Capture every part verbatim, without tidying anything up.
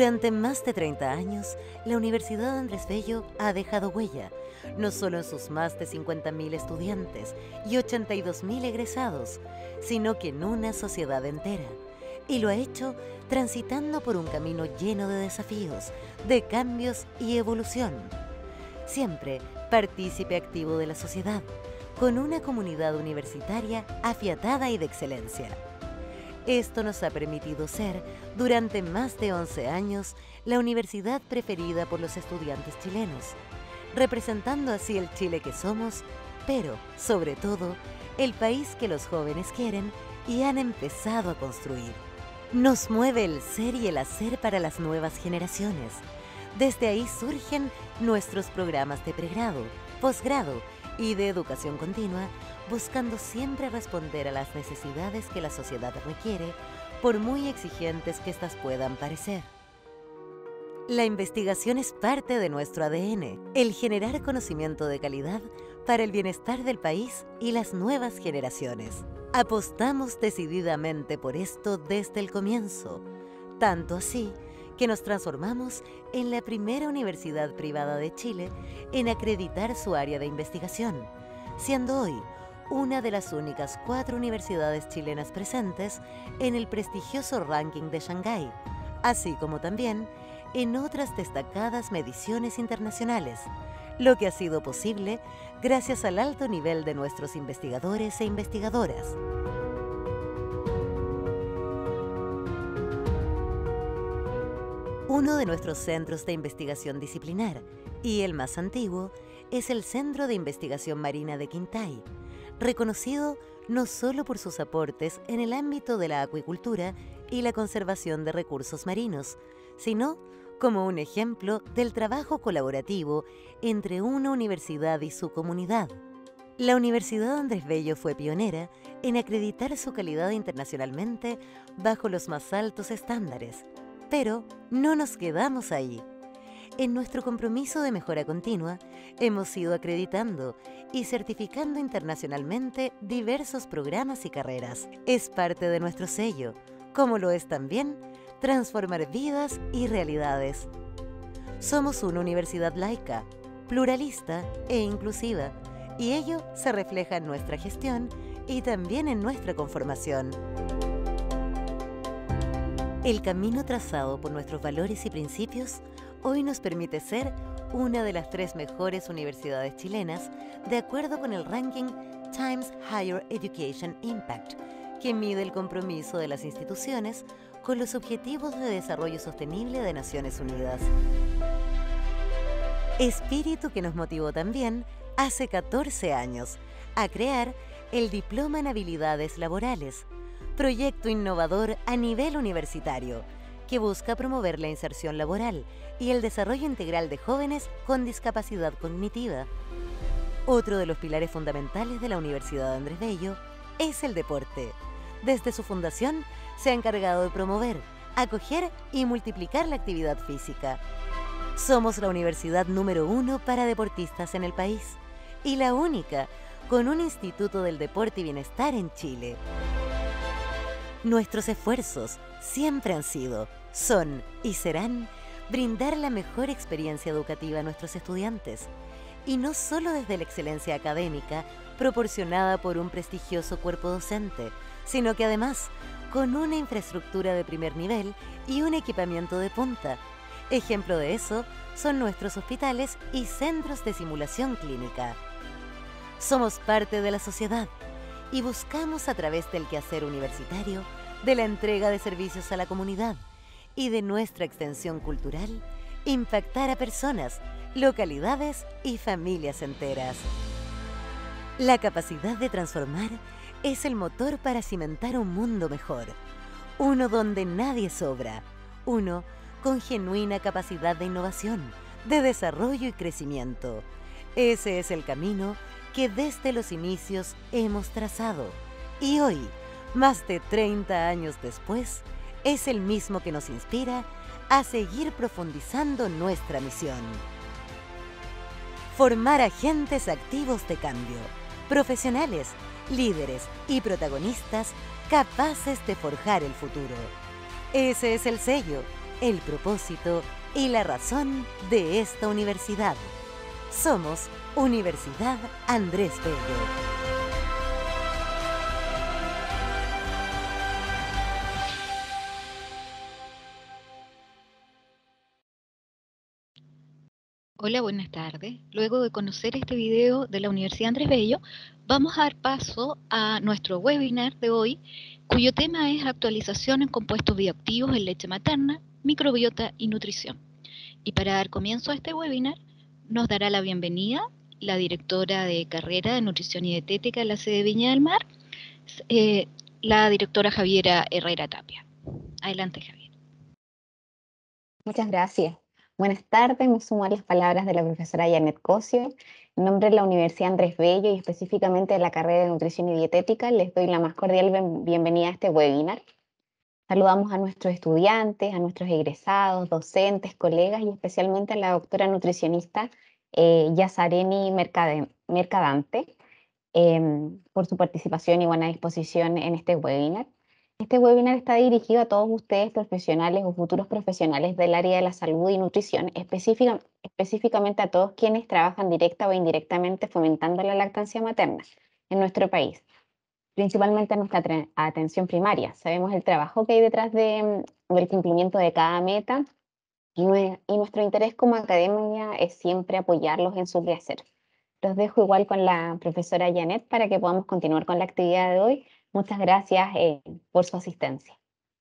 Durante más de treinta años, la Universidad Andrés Bello ha dejado huella, no solo en sus más de cincuenta mil estudiantes y ochenta y dos mil egresados, sino que en una sociedad entera. Y lo ha hecho transitando por un camino lleno de desafíos, de cambios y evolución. Siempre partícipe activo de la sociedad, con una comunidad universitaria afiatada y de excelencia. Esto nos ha permitido ser, durante más de once años, la universidad preferida por los estudiantes chilenos, representando así el Chile que somos, pero, sobre todo, el país que los jóvenes quieren y han empezado a construir. Nos mueve el ser y el hacer para las nuevas generaciones. Desde ahí surgen nuestros programas de pregrado, posgrado y de educación continua, buscando siempre responder a las necesidades que la sociedad requiere, por muy exigentes que éstas puedan parecer. La investigación es parte de nuestro A D N, el generar conocimiento de calidad para el bienestar del país y las nuevas generaciones. Apostamos decididamente por esto desde el comienzo, tanto así que nos transformamos en la primera universidad privada de Chile en acreditar su área de investigación, siendo hoy una de las únicas cuatro universidades chilenas presentes en el prestigioso ranking de Shanghái, así como también en otras destacadas mediciones internacionales, lo que ha sido posible gracias al alto nivel de nuestros investigadores e investigadoras. Uno de nuestros centros de investigación disciplinar, y el más antiguo, es el Centro de Investigación Marina de Quintay, reconocido no solo por sus aportes en el ámbito de la acuicultura y la conservación de recursos marinos, sino como un ejemplo del trabajo colaborativo entre una universidad y su comunidad. La Universidad Andrés Bello fue pionera en acreditar su calidad internacionalmente bajo los más altos estándares. Pero no nos quedamos ahí. En nuestro compromiso de mejora continua, hemos ido acreditando y certificando internacionalmente diversos programas y carreras. Es parte de nuestro sello, como lo es también transformar vidas y realidades. Somos una universidad laica, pluralista e inclusiva, y ello se refleja en nuestra gestión y también en nuestra conformación. El camino trazado por nuestros valores y principios hoy nos permite ser una de las tres mejores universidades chilenas de acuerdo con el ranking Times Higher Education Impact, que mide el compromiso de las instituciones con los Objetivos de Desarrollo Sostenible de Naciones Unidas. Espíritu que nos motivó también hace catorce años a crear el Diploma en Habilidades Laborales, proyecto innovador a nivel universitario que busca promover la inserción laboral y el desarrollo integral de jóvenes con discapacidad cognitiva. Otro de los pilares fundamentales de la Universidad Andrés Bello es el deporte. Desde su fundación se ha encargado de promover, acoger y multiplicar la actividad física. Somos la universidad número uno para deportistas en el país y la única con un Instituto del Deporte y Bienestar en Chile. Nuestros esfuerzos siempre han sido, son y serán brindar la mejor experiencia educativa a nuestros estudiantes, y no solo desde la excelencia académica proporcionada por un prestigioso cuerpo docente, sino que además con una infraestructura de primer nivel y un equipamiento de punta. Ejemplo de eso son nuestros hospitales y centros de simulación clínica. Somos parte de la sociedad y buscamos a través del quehacer universitario, de la entrega de servicios a la comunidad y de nuestra extensión cultural, impactar a personas, localidades y familias enteras. La capacidad de transformar es el motor para cimentar un mundo mejor, uno donde nadie sobra, uno con genuina capacidad de innovación, de desarrollo y crecimiento. Ese es el camino que desde los inicios hemos trazado y hoy, más de treinta años después, es el mismo que nos inspira a seguir profundizando nuestra misión. Formar agentes activos de cambio, profesionales, líderes y protagonistas capaces de forjar el futuro. Ese es el sello, el propósito y la razón de esta universidad. Somos Universidad Andrés Bello. Hola, buenas tardes. Luego de conocer este video de la Universidad Andrés Bello, vamos a dar paso a nuestro webinar de hoy, cuyo tema es actualización en compuestos bioactivos en leche materna, microbiota y nutrición. Y para dar comienzo a este webinar, nos dará la bienvenida la directora de carrera de Nutrición y Dietética de la sede de Viña del Mar, eh, la directora Javiera Herrera Tapia. Adelante, Javier. Muchas gracias. Buenas tardes, me sumo a las palabras de la profesora Janet Cosio. En nombre de la Universidad Andrés Bello y específicamente de la carrera de Nutrición y Dietética, les doy la más cordial bienvenida a este webinar. Saludamos a nuestros estudiantes, a nuestros egresados, docentes, colegas y especialmente a la doctora nutricionista eh, Yazareni Mercadante eh, por su participación y buena disposición en este webinar. Este webinar está dirigido a todos ustedes, profesionales o futuros profesionales del área de la salud y nutrición, específica, específicamente a todos quienes trabajan directa o indirectamente fomentando la lactancia materna en nuestro país, principalmente en nuestra atención primaria. Sabemos el trabajo que hay detrás de, del cumplimiento de cada meta y, y nuestro interés como academia es siempre apoyarlos en su quehacer. Los dejo igual con la profesora Janet para que podamos continuar con la actividad de hoy. Muchas gracias eh, por su asistencia.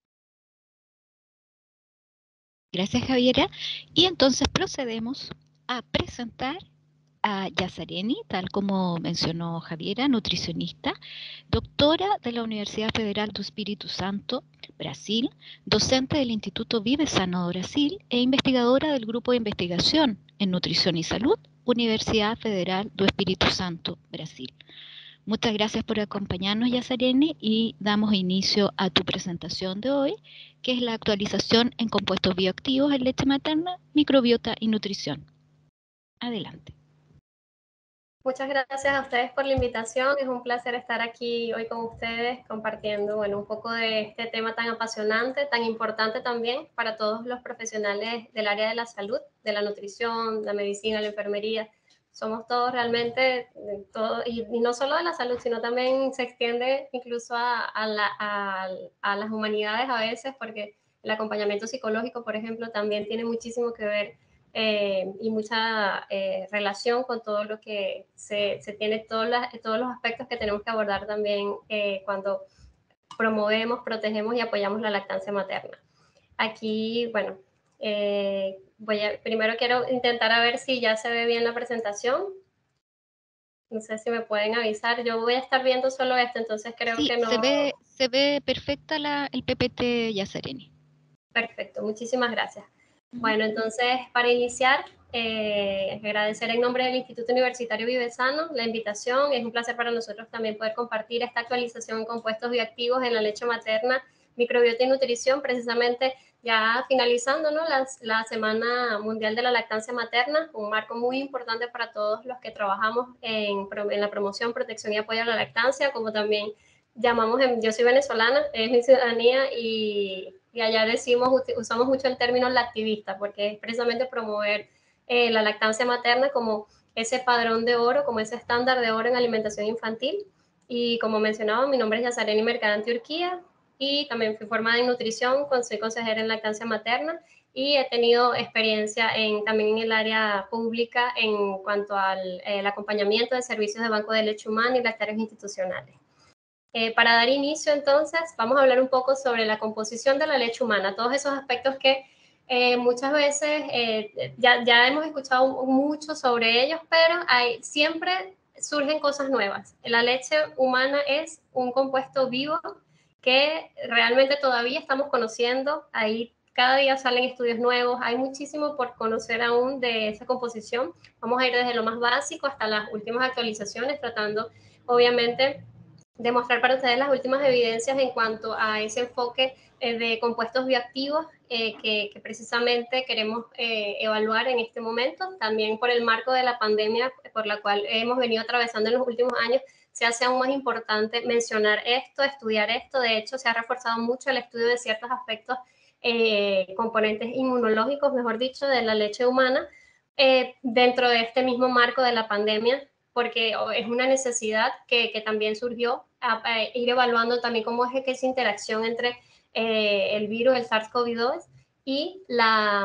Gracias, Javiera. Y entonces procedemos a presentar a Yazareni, tal como mencionó Javiera, nutricionista, doctora de la Universidad Federal do Espírito Santo, Brasil, docente del Instituto Vive Sano de Brasil e investigadora del Grupo de Investigación en Nutrición y Salud, Universidad Federal do Espírito Santo, Brasil. Muchas gracias por acompañarnos, Yazareni, y damos inicio a tu presentación de hoy, que es la actualización en compuestos bioactivos en leche materna, microbiota y nutrición. Adelante. Muchas gracias a ustedes por la invitación. Es un placer estar aquí hoy con ustedes compartiendo, bueno, un poco de este tema tan apasionante, tan importante también para todos los profesionales del área de la salud, de la nutrición, la medicina, la enfermería. Somos todos realmente, todo, y, y no solo de la salud, sino también se extiende incluso a, a, la, a, a las humanidades a veces, porque el acompañamiento psicológico, por ejemplo, también tiene muchísimo que ver Eh, y mucha eh, relación con todo lo que se, se tiene, todos, las, todos los aspectos que tenemos que abordar también eh, cuando promovemos, protegemos y apoyamos la lactancia materna. Aquí, bueno, eh, voy a, primero quiero intentar a ver si ya se ve bien la presentación. No sé si me pueden avisar. Yo voy a estar viendo solo esto, entonces creo sí, que no. Se ve, se ve perfecta la, el P P T Yazareni. Perfecto, muchísimas gracias. Bueno, entonces, para iniciar, eh, agradecer en nombre del Instituto Universitario Vive Sano la invitación. Es un placer para nosotros también poder compartir esta actualización en compuestos bioactivos en la leche materna, microbiota y nutrición, precisamente ya finalizando, ¿no?, la, la Semana Mundial de la Lactancia Materna, un marco muy importante para todos los que trabajamos en, en la promoción, protección y apoyo a la lactancia, como también llamamos, en, yo soy venezolana, es mi ciudadanía y y allá decimos, usamos mucho el término lactivista, porque es precisamente promover eh, la lactancia materna como ese padrón de oro, como ese estándar de oro en alimentación infantil. Y como mencionaba, mi nombre es Yazareni Mercadante Urquía y también fui formada en nutrición, soy consejera en lactancia materna y he tenido experiencia en, también en el área pública en cuanto al el acompañamiento de servicios de banco de leche humana y lactarios institucionales. Eh, para dar inicio, entonces, vamos a hablar un poco sobre la composición de la leche humana, todos esos aspectos que eh, muchas veces eh, ya, ya hemos escuchado mucho sobre ellos, pero hay, siempre surgen cosas nuevas. La leche humana es un compuesto vivo que realmente todavía estamos conociendo. Ahí cada día salen estudios nuevos, hay muchísimo por conocer aún de esa composición. Vamos a ir desde lo más básico hasta las últimas actualizaciones, tratando, obviamente, demostrar para ustedes las últimas evidencias en cuanto a ese enfoque eh, de compuestos bioactivos eh, que, que, precisamente queremos eh, evaluar en este momento. También por el marco de la pandemia por la cual hemos venido atravesando en los últimos años, se hace aún más importante mencionar esto, estudiar esto. De hecho, se ha reforzado mucho el estudio de ciertos aspectos eh, componentes inmunológicos, mejor dicho, de la leche humana eh, dentro de este mismo marco de la pandemia, porque es una necesidad que, que también surgió a, a ir evaluando también cómo es que esa interacción entre eh, el virus, el SARS CoV dos y la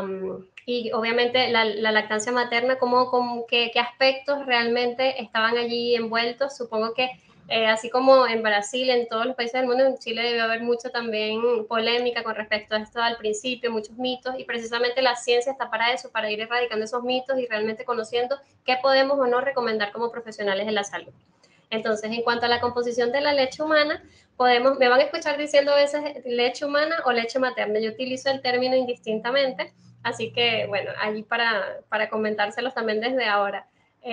y obviamente la, la lactancia materna, cómo, cómo, qué, qué aspectos realmente estaban allí envueltos. Supongo que eh, así como en Brasil, en todos los países del mundo, en Chile debe haber mucho también polémica con respecto a esto al principio, muchos mitos, y precisamente la ciencia está para eso, para ir erradicando esos mitos y realmente conociendo qué podemos o no recomendar como profesionales de la salud. Entonces, en cuanto a la composición de la leche humana, podemos, me van a escuchar diciendo a veces leche humana o leche materna. Yo utilizo el término indistintamente, así que, bueno, allí para, para comentárselos también desde ahora.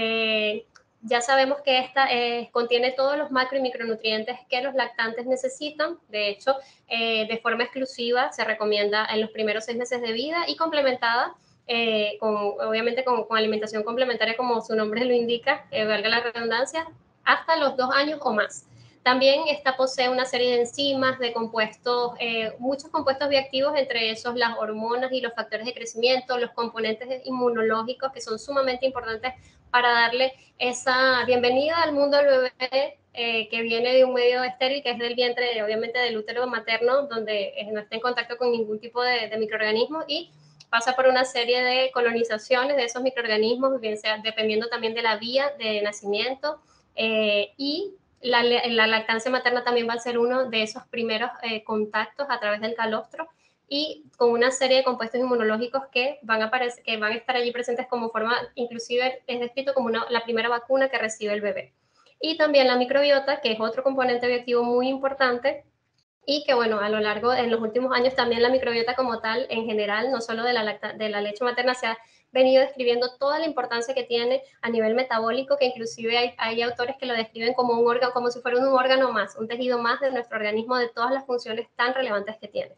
Eh, ya sabemos que esta eh, contiene todos los macro y micronutrientes que los lactantes necesitan. De hecho, eh, de forma exclusiva se recomienda en los primeros seis meses de vida y complementada eh, con, obviamente con, con alimentación complementaria, como su nombre lo indica, eh, valga la redundancia, hasta los dos años o más. También esta posee una serie de enzimas, de compuestos, eh, muchos compuestos bioactivos, entre esos las hormonas y los factores de crecimiento, los componentes inmunológicos que son sumamente importantes para darle esa bienvenida al mundo del bebé eh, que viene de un medio estéril, que es del vientre, obviamente del útero materno, donde no está en contacto con ningún tipo de, de microorganismo y pasa por una serie de colonizaciones de esos microorganismos, bien sea dependiendo también de la vía de nacimiento, eh, y la, la, lactancia materna también va a ser uno de esos primeros eh, contactos a través del calostro y con una serie de compuestos inmunológicos que van a, aparecer, que van a estar allí presentes como forma, inclusive es descrito como una, la primera vacuna que recibe el bebé. Y también la microbiota, que es otro componente bioactivo muy importante y que, bueno, a lo largo, en los últimos años también la microbiota como tal, en general, no solo de la, lacta, de la leche materna, se ha venido describiendo toda la importancia que tiene a nivel metabólico, que inclusive hay, hay autores que lo describen como un órgano, como si fuera un órgano más, un tejido más de nuestro organismo, de todas las funciones tan relevantes que tiene.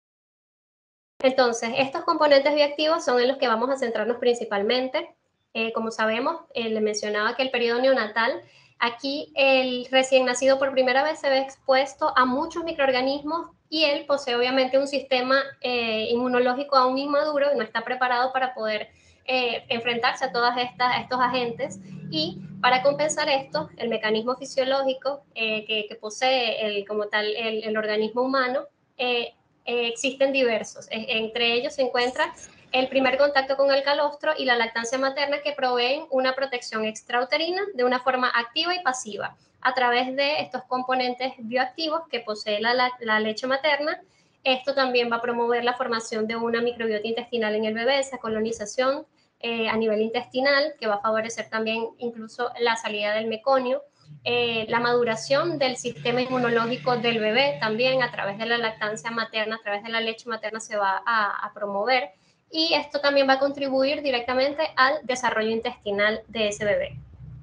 Entonces, estos componentes bioactivos son en los que vamos a centrarnos principalmente. Eh, como sabemos, eh, le mencionaba que el periodo neonatal, aquí el recién nacido por primera vez se ve expuesto a muchos microorganismos y él posee obviamente un sistema eh, inmunológico aún inmaduro y no está preparado para poder eh, enfrentarse a todos estos agentes. Y para compensar esto, el mecanismo fisiológico eh, que, que, posee el, como tal el, el organismo humano, eh, Eh, existen diversos. Eh, entre ellos se encuentra el primer contacto con el calostro y la lactancia materna, que proveen una protección extrauterina de una forma activa y pasiva a través de estos componentes bioactivos que posee la, la, la leche materna. Esto también va a promover la formación de una microbiota intestinal en el bebé, esa colonización eh, a nivel intestinal, que va a favorecer también incluso la salida del meconio. Eh, la maduración del sistema inmunológico del bebé también a través de la lactancia materna, a través de la leche materna se va a, a promover, y esto también va a contribuir directamente al desarrollo intestinal de ese bebé.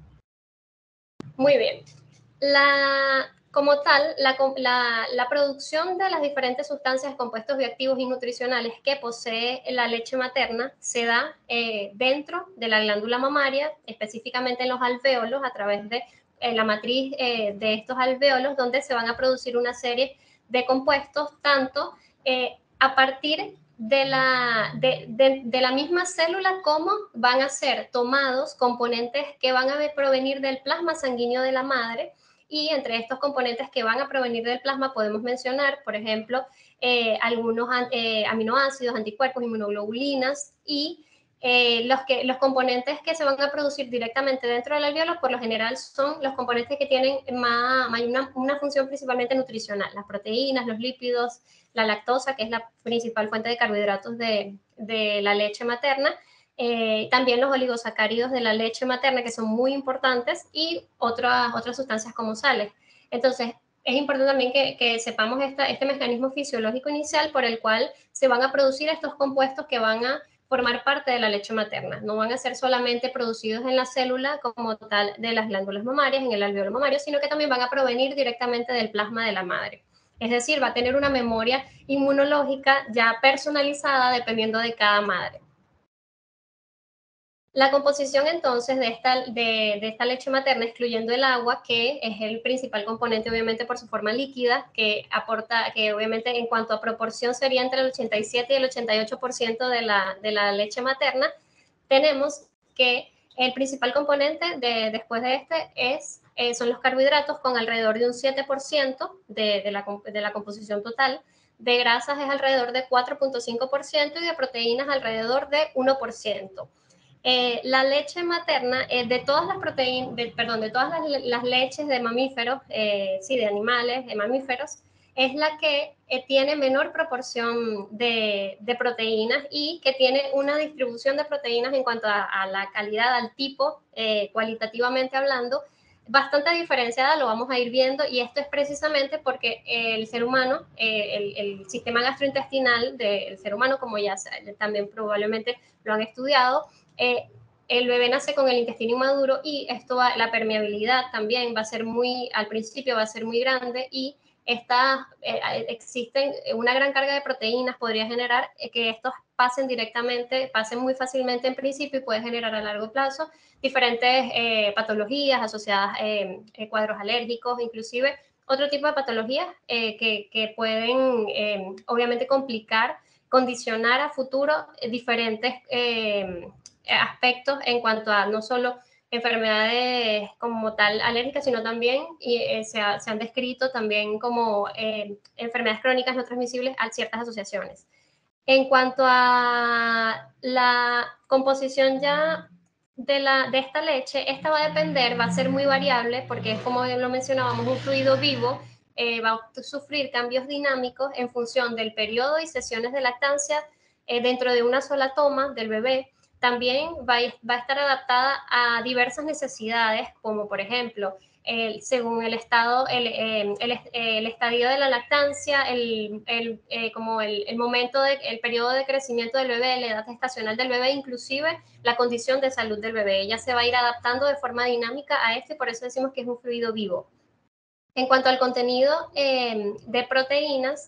Muy bien. La, como tal, la, la, la producción de las diferentes sustancias, compuestos bioactivos y nutricionales que posee la leche materna se da eh, dentro de la glándula mamaria, específicamente en los alvéolos, a través de en la matriz eh, de estos alvéolos, donde se van a producir una serie de compuestos, tanto eh, a partir de la, de, de, de la misma célula, como van a ser tomados componentes que van a provenir del plasma sanguíneo de la madre. Y entre estos componentes que van a provenir del plasma podemos mencionar, por ejemplo, eh, algunos eh, aminoácidos, anticuerpos, inmunoglobulinas y Eh, los, que, los componentes que se van a producir directamente dentro del alvéolo, por lo general, son los componentes que tienen más, más una, una función principalmente nutricional, las proteínas, los lípidos, la lactosa, que es la principal fuente de carbohidratos de, de la leche materna, eh, también los oligosacáridos de la leche materna, que son muy importantes, y otras, otras sustancias como sales. Entonces, es importante también que, que sepamos esta, este mecanismo fisiológico inicial por el cual se van a producir estos compuestos que van a formar parte de la leche materna. No van a ser solamente producidos en la célula como tal de las glándulas mamarias, en el alvéolo mamario, sino que también van a provenir directamente del plasma de la madre. Es decir, va a tener una memoria inmunológica ya personalizada dependiendo de cada madre. La composición entonces de esta, de, de esta leche materna, excluyendo el agua, que es el principal componente obviamente por su forma líquida, que aporta, que obviamente en cuanto a proporción sería entre el ochenta y siete y el ochenta y ocho por ciento de la, de la leche materna, tenemos que el principal componente de, después de este es, eh, son los carbohidratos, con alrededor de un siete por ciento de, de, la, de la composición total. De grasas es alrededor de cuatro punto cinco por ciento y de proteínas alrededor de uno por ciento. Eh, la leche materna, eh, de todas las proteínas, de, perdón, de todas las, las leches de mamíferos, eh, sí, de animales, de mamíferos, es la que eh, tiene menor proporción de, de proteínas y que tiene una distribución de proteínas en cuanto a, a la calidad, al tipo, eh, cualitativamente hablando, bastante diferenciada, lo vamos a ir viendo, y esto es precisamente porque el ser humano, eh, el, el sistema gastrointestinal del ser humano, como ya también probablemente lo han estudiado, eh, el bebé nace con el intestino inmaduro y esto va, la permeabilidad también va a ser muy, al principio va a ser muy grande, y esta, eh, existen una gran carga de proteínas, podría generar que estos pasen directamente, pasen muy fácilmente en principio, y puede generar a largo plazo diferentes eh, patologías asociadas a eh, eh, cuadros alérgicos, inclusive otro tipo de patologías eh, que, que pueden eh, obviamente complicar, condicionar a futuro eh, diferentes eh, aspectos en cuanto a no solo enfermedades como tal alérgicas, sino también y, eh, se, ha, se, han descrito también como eh, enfermedades crónicas no transmisibles a ciertas asociaciones. En cuanto a la composición ya de, la, de esta leche, esta va a depender, va a ser muy variable, porque es como lo mencionábamos, un fluido vivo, eh, va a sufrir cambios dinámicos en función del periodo y sesiones de lactancia eh, dentro de una sola toma del bebé. También va, va a estar adaptada a diversas necesidades, como por ejemplo, el, según el estado, el, eh, el, el, estadio de la lactancia, el, el, eh, como el, el momento, de, el periodo de crecimiento del bebé, la edad gestacional del bebé, inclusive la condición de salud del bebé. Ella se va a ir adaptando de forma dinámica a esto, y por eso decimos que es un fluido vivo. En cuanto al contenido eh, de proteínas,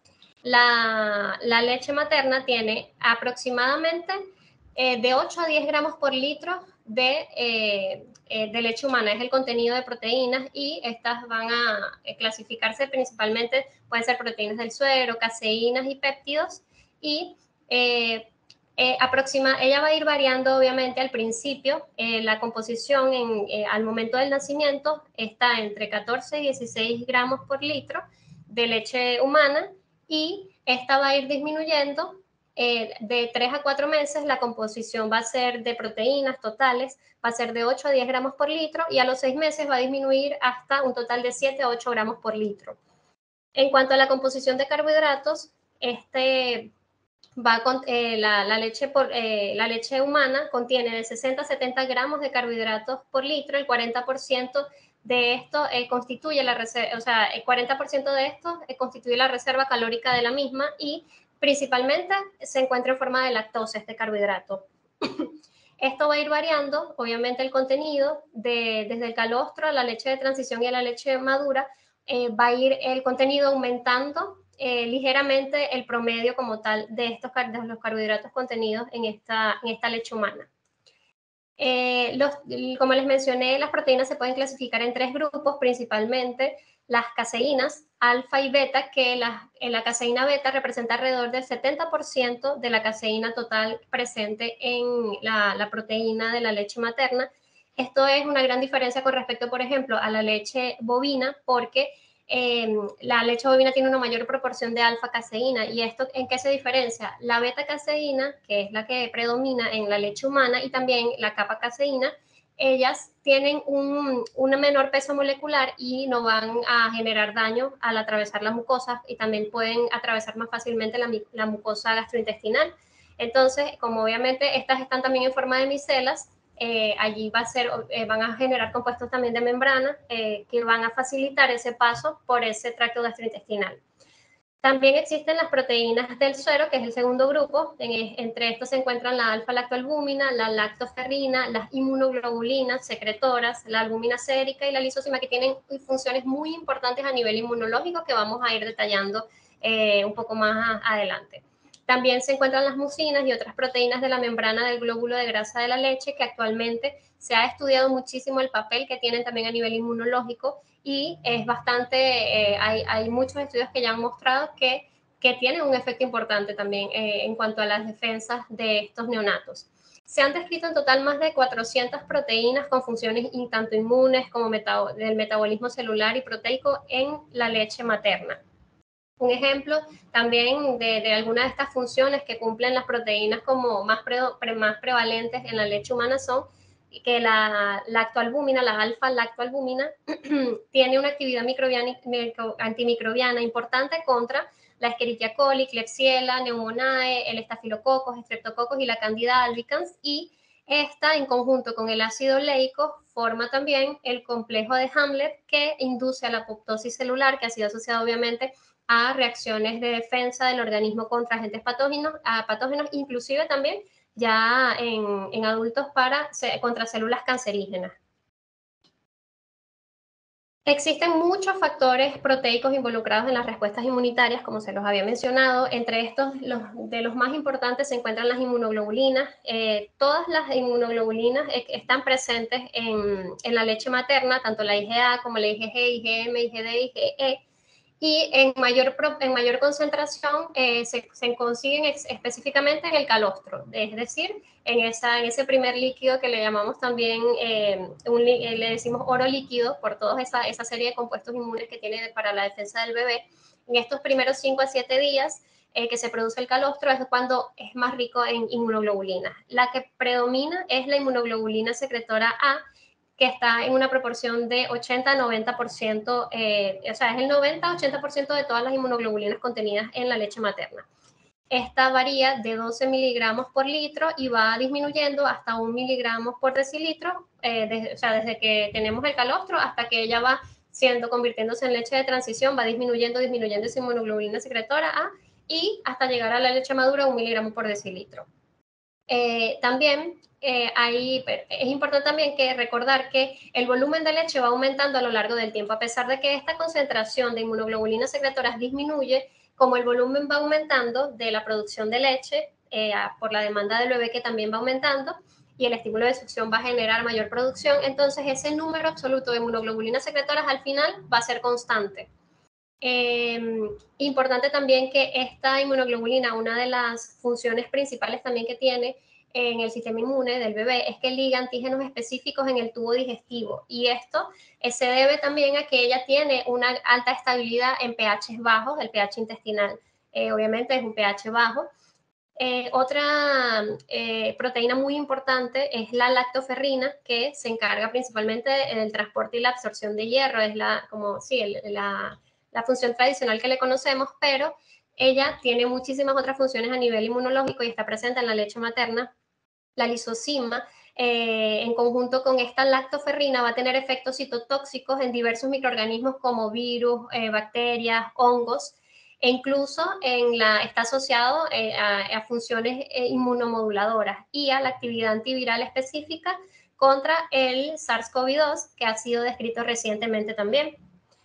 la, la leche materna tiene aproximadamente eh, de ocho a diez gramos por litro de, eh, eh, de leche humana, es el contenido de proteínas, y estas van a eh, clasificarse principalmente, pueden ser proteínas del suero, caseínas y péptidos, y eh, eh, aproxima, ella va a ir variando obviamente al principio, eh, la composición en, eh, al momento del nacimiento está entre catorce y dieciséis gramos por litro de leche humana, y esta va a ir disminuyendo eh, de tres a cuatro meses. La composición va a ser de proteínas totales, va a ser de ocho a diez gramos por litro, y a los seis meses va a disminuir hasta un total de siete a ocho gramos por litro. En cuanto a la composición de carbohidratos, este va con, eh, la, la, leche por, eh, la leche humana contiene de sesenta a setenta gramos de carbohidratos por litro, el cuarenta por ciento de esto eh, constituye la reserva, o sea, el cuarenta por ciento de esto eh, constituye la reserva calórica de la misma, y principalmente se encuentra en forma de lactosa este carbohidrato. Esto va a ir variando, obviamente, el contenido de, desde el calostro a la leche de transición y a la leche madura, eh, va a ir el contenido aumentando eh, ligeramente el promedio como tal de, estos, de los carbohidratos contenidos en esta, en esta leche humana. Eh, los, como les mencioné, las proteínas se pueden clasificar en tres grupos, principalmente las caseínas, alfa y beta, que la, la caseína beta representa alrededor del setenta por ciento de la caseína total presente en la, la proteína de la leche materna. Esto es una gran diferencia con respecto, por ejemplo, a la leche bovina, porque eh, la leche bovina tiene una mayor proporción de alfa caseína. ¿Y esto en qué se diferencia? La beta caseína, que es la que predomina en la leche humana, y también la kappa caseína, ellas tienen un, un menor peso molecular y no van a generar daño al atravesar la mucosa, y también pueden atravesar más fácilmente la, la mucosa gastrointestinal. Entonces, como obviamente estas están también en forma de micelas, eh, allí va a ser, eh, van a generar compuestos también de membrana eh, que van a facilitar ese paso por ese tracto gastrointestinal. También existen las proteínas del suero, que es el segundo grupo. En, entre estos se encuentran la alfa-lactoalbúmina, la lactoferrina, las inmunoglobulinas secretoras, la albúmina sérica y la lisosima, que tienen funciones muy importantes a nivel inmunológico que vamos a ir detallando eh, un poco más a, adelante. También se encuentran las mucinas y otras proteínas de la membrana del glóbulo de grasa de la leche, que actualmente se ha estudiado muchísimo el papel que tienen también a nivel inmunológico, y es bastante, eh, hay, hay muchos estudios que ya han mostrado que, que tienen un efecto importante también eh, en cuanto a las defensas de estos neonatos. Se han descrito en total más de cuatrocientas proteínas con funciones tanto inmunes como meta del metabolismo celular y proteico en la leche materna. Un ejemplo también de, de algunas de estas funciones que cumplen las proteínas como más, pre, pre, más prevalentes en la leche humana son que la lactoalbúmina, la alfa-lactoalbúmina, tiene una actividad microbiana, antimicrobiana importante contra la Escherichia coli, Klebsiella, Pneumoniae, el Staphylococcus, Streptococcus y la Candida albicans, y esta, en conjunto con el ácido leico, forma también el complejo de Hamlet, que induce a la apoptosis celular, que ha sido asociado obviamente a reacciones de defensa del organismo contra agentes patógenos, a patógenos inclusive también ya en, en adultos para, contra células cancerígenas. Existen muchos factores proteicos involucrados en las respuestas inmunitarias, como se los había mencionado. Entre estos, los, de los más importantes se encuentran las inmunoglobulinas. Eh, todas las inmunoglobulinas eh, están presentes en, en la leche materna, tanto la I G A como la I G G, I G M, I G D, I G E. Y en mayor, en mayor concentración eh, se, se consiguen ex, específicamente en el calostro, es decir, en, esa, en ese primer líquido que le llamamos también, eh, un, le decimos oro líquido, por toda esa, esa serie de compuestos inmunes que tiene para la defensa del bebé. En estos primeros cinco a siete días eh, que se produce el calostro es cuando es más rico en inmunoglobulinas. La que predomina es la inmunoglobulina secretora A, que está en una proporción de ochenta a noventa por ciento, eh, o sea, es el noventa a ochenta por ciento de todas las inmunoglobulinas contenidas en la leche materna. Esta varía de doce miligramos por litro y va disminuyendo hasta un miligramo por decilitro, eh, desde, o sea, desde que tenemos el calostro hasta que ella va siendo, convirtiéndose en leche de transición, va disminuyendo, disminuyendo esa inmunoglobulina secretora A, y hasta llegar a la leche madura un miligramo por decilitro. Eh, también eh, hay, es importante también que recordar que el volumen de leche va aumentando a lo largo del tiempo, a pesar de que esta concentración de inmunoglobulinas secretoras disminuye, como el volumen va aumentando de la producción de leche eh, por la demanda del bebé, que también va aumentando, y el estímulo de succión va a generar mayor producción, entonces ese número absoluto de inmunoglobulinas secretoras al final va a ser constante. Eh, importante también que esta inmunoglobulina, una de las funciones principales también que tiene en el sistema inmune del bebé, es que liga antígenos específicos en el tubo digestivo, y esto eh, se debe también a que ella tiene una alta estabilidad en pHs bajos. El pH intestinal eh, obviamente es un pH bajo. Eh, otra eh, proteína muy importante es la lactoferrina, que se encarga principalmente del transporte y la absorción de hierro. Es la, como, sí, el, la, la función tradicional que le conocemos, pero ella tiene muchísimas otras funciones a nivel inmunológico y está presente en la leche materna. La lisozima, eh, en conjunto con esta lactoferrina, va a tener efectos citotóxicos en diversos microorganismos como virus, eh, bacterias, hongos, e incluso en la, está asociado eh, a, a funciones eh, inmunomoduladoras y a la actividad antiviral específica contra el SARS CoV dos, que ha sido descrito recientemente también.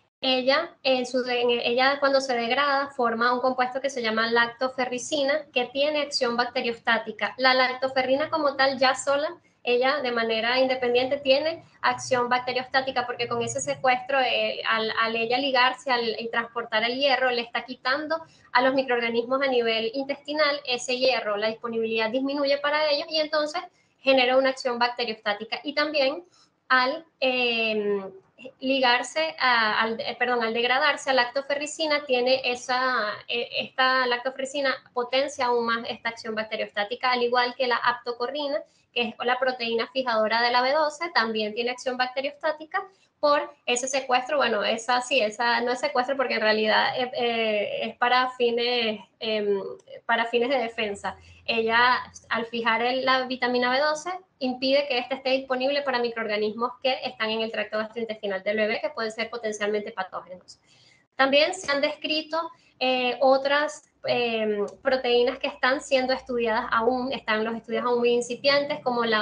Ella, en su, en, ella cuando se degrada forma un compuesto que se llama lactoferricina, que tiene acción bacteriostática. La lactoferrina como tal ya sola, ella de manera independiente tiene acción bacteriostática, porque con ese secuestro, eh, al, al ella ligarse al, y transportar el hierro, le está quitando a los microorganismos a nivel intestinal ese hierro, la disponibilidad disminuye para ellos y entonces genera una acción bacteriostática. Y también al... Eh, ligarse a, al, perdón, al degradarse a lactoferricina, tiene esa, esta lactoferricina potencia aún más esta acción bacteriostática, al igual que la aptocorrina, que es la proteína fijadora de la B doce, también tiene acción bacteriostática por ese secuestro. Bueno, esa sí, esa no es secuestro porque en realidad eh, eh, es para fines, eh, para fines de defensa. Ella, al fijar el, la vitamina B doce, impide que ésta esté disponible para microorganismos que están en el tracto gastrointestinal del bebé, que pueden ser potencialmente patógenos. También se han descrito eh, otras eh, proteínas que están siendo estudiadas aún, están los estudios aún muy incipientes, como la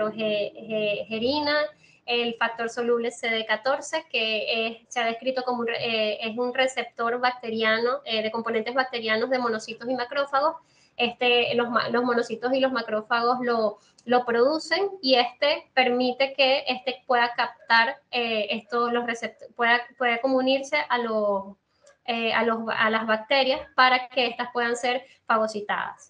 osteoprogerina, el factor soluble C D catorce, que es, se ha descrito como un, eh, es un receptor bacteriano, eh, de componentes bacterianos de monocitos y macrófagos, este, los, los monocitos y los macrófagos lo, lo producen, y este permite que este pueda captar eh, esto, los receptores, pueda, pueda como unirse a, los, eh, a, los, a las bacterias para que estas puedan ser fagocitadas.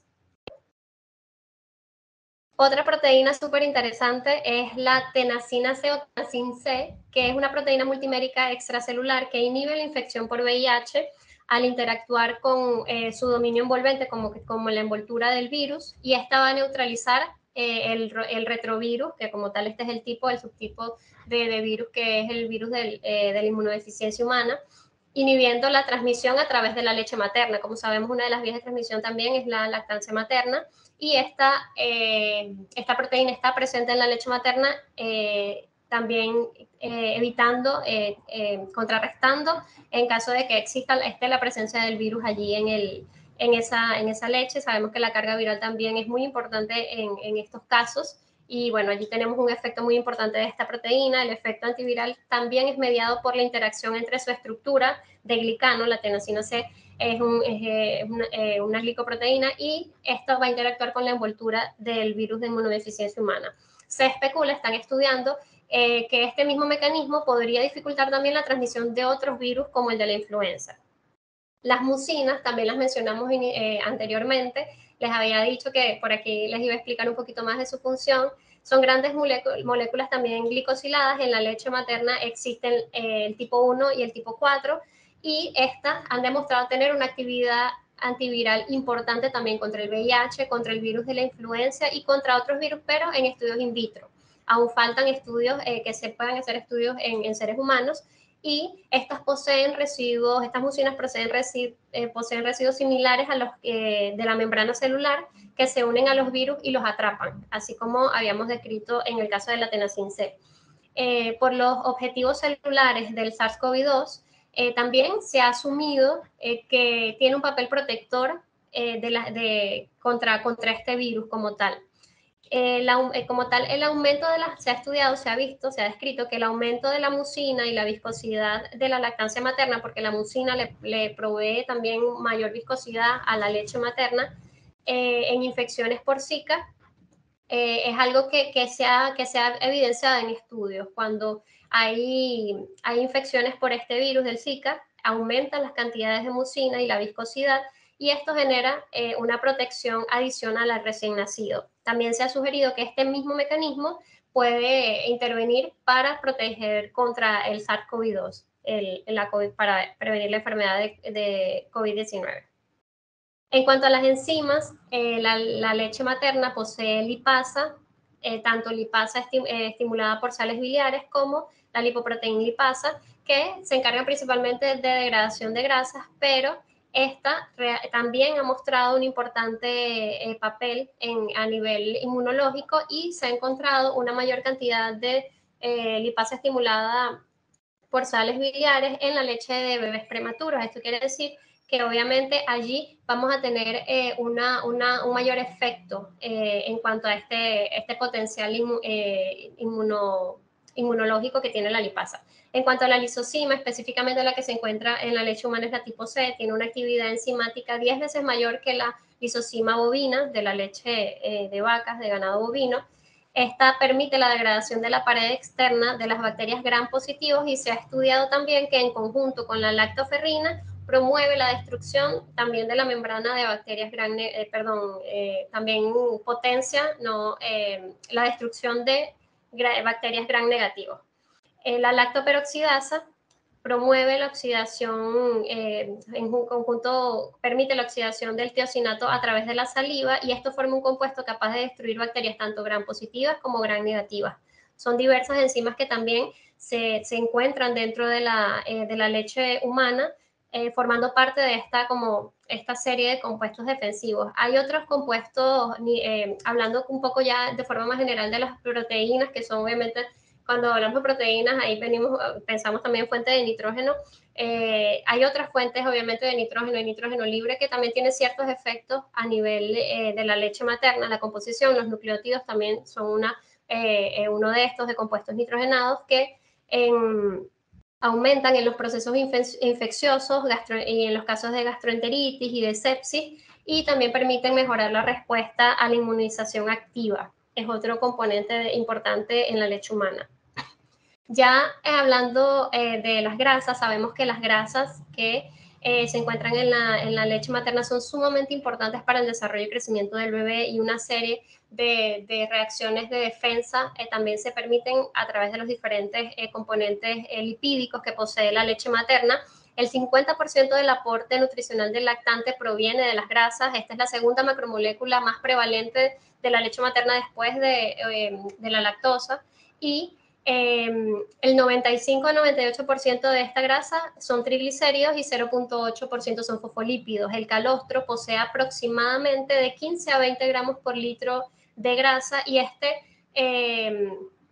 Otra proteína súper interesante es la tenasina C o tenasina C, que es una proteína multimérica extracelular que inhibe la infección por V I H al interactuar con eh, su dominio envolvente, como, como la envoltura del virus, y esta va a neutralizar eh, el, el retrovirus, que como tal este es el tipo, el subtipo de, de virus, que es el virus del, eh, de la inmunodeficiencia humana, inhibiendo la transmisión a través de la leche materna. Como sabemos, una de las vías de transmisión también es la lactancia materna, y esta, eh, esta proteína está presente en la leche materna, eh, también eh, evitando, eh, eh, contrarrestando en caso de que exista esté la presencia del virus allí en, el, en, esa, en esa leche. Sabemos que la carga viral también es muy importante en, en estos casos, y bueno, allí tenemos un efecto muy importante de esta proteína. El efecto antiviral también es mediado por la interacción entre su estructura de glicano, la tenasina C, es, un, es una, eh, una glicoproteína, y esto va a interactuar con la envoltura del virus de inmunodeficiencia humana. Se especula, están estudiando eh, que este mismo mecanismo podría dificultar también la transmisión de otros virus como el de la influenza. Las mucinas, también las mencionamos eh, anteriormente, les había dicho que por aquí les iba a explicar un poquito más de su función. Son grandes moléculas también glicosiladas. En la leche materna existen eh, el tipo uno y el tipo cuatro, y estas han demostrado tener una actividad antiviral importante también contra el V I H, contra el virus de la influenza y contra otros virus, pero en estudios in vitro. Aún faltan estudios eh, que se puedan hacer estudios en, en seres humanos, y estas poseen residuos, estas mucinas poseen, resi, eh, poseen residuos similares a los eh, de la membrana celular, que se unen a los virus y los atrapan, así como habíamos descrito en el caso de la tenasina C. Eh, por los objetivos celulares del SARS CoV dos, eh, también se ha asumido eh, que tiene un papel protector eh, de la, de, contra, contra este virus como tal. Eh, la, eh, como tal, el aumento de la, se ha estudiado, se ha visto, se ha descrito que el aumento de la mucina y la viscosidad de la lactancia materna, porque la mucina le, le provee también mayor viscosidad a la leche materna, eh, en infecciones por Zika, eh, es algo que, que, se ha, que se ha evidenciado en estudios. Cuando hay, hay infecciones por este virus del Zika, aumentan las cantidades de mucina y la viscosidad, y esto genera eh, una protección adicional al recién nacido. También se ha sugerido que este mismo mecanismo puede intervenir para proteger contra el SARS CoV dos, el, la COVID, para prevenir la enfermedad de, de COVID diecinueve. En cuanto a las enzimas, eh, la, la leche materna posee lipasa, eh, tanto lipasa esti eh, estimulada por sales biliares como la lipoproteína lipasa, que se encargan principalmente de degradación de grasas, pero esta también ha mostrado un importante eh, papel en, a nivel inmunológico, y se ha encontrado una mayor cantidad de eh, lipasa estimulada por sales biliares en la leche de bebés prematuros. Esto quiere decir que obviamente allí vamos a tener eh, una, una, un mayor efecto eh, en cuanto a este, este potencial inmu, eh, inmuno, inmunológico que tiene la lipasa. En cuanto a la lisozima, específicamente la que se encuentra en la leche humana es la tipo C, tiene una actividad enzimática diez veces mayor que la lisozima bovina de la leche eh, de vacas, de ganado bovino. Esta permite la degradación de la pared externa de las bacterias gram positivos, y se ha estudiado también que en conjunto con la lactoferrina promueve la destrucción también de la membrana de bacterias gram, eh, perdón, eh, también potencia no, eh, la destrucción de bacterias gram negativos. Eh, la lactoperoxidasa promueve la oxidación, eh, en un conjunto permite la oxidación del tiosinato a través de la saliva, y esto forma un compuesto capaz de destruir bacterias tanto gram positivas como gram negativas. Son diversas enzimas que también se, se encuentran dentro de la, eh, de la leche humana, eh, formando parte de esta, como, esta serie de compuestos defensivos. Hay otros compuestos, eh, hablando un poco ya de forma más general de las proteínas, que son obviamente, cuando hablamos de proteínas, ahí venimos, pensamos también en fuente de nitrógeno. Eh, hay otras fuentes, obviamente, de nitrógeno y nitrógeno libre, que también tienen ciertos efectos a nivel eh, de la leche materna. La composición, los nucleótidos también son una, eh, uno de estos de compuestos nitrogenados que en, aumentan en los procesos infe infecciosos gastro y en los casos de gastroenteritis y de sepsis, y también permiten mejorar la respuesta a la inmunización activa. Es otro componente importante en la leche humana. Ya eh, hablando eh, de las grasas, sabemos que las grasas que eh, se encuentran en la, en la leche materna son sumamente importantes para el desarrollo y crecimiento del bebé, y una serie de, de reacciones de defensa eh, también se permiten a través de los diferentes eh, componentes eh, lipídicos que posee la leche materna. El cincuenta por ciento del aporte nutricional del lactante proviene de las grasas. Esta es la segunda macromolécula más prevalente de la leche materna después de, eh, de la lactosa, y Eh, el noventa y cinco a noventa y ocho por ciento de esta grasa son triglicéridos y cero punto ocho por ciento son fosfolípidos. El calostro posee aproximadamente de quince a veinte gramos por litro de grasa, y este, eh,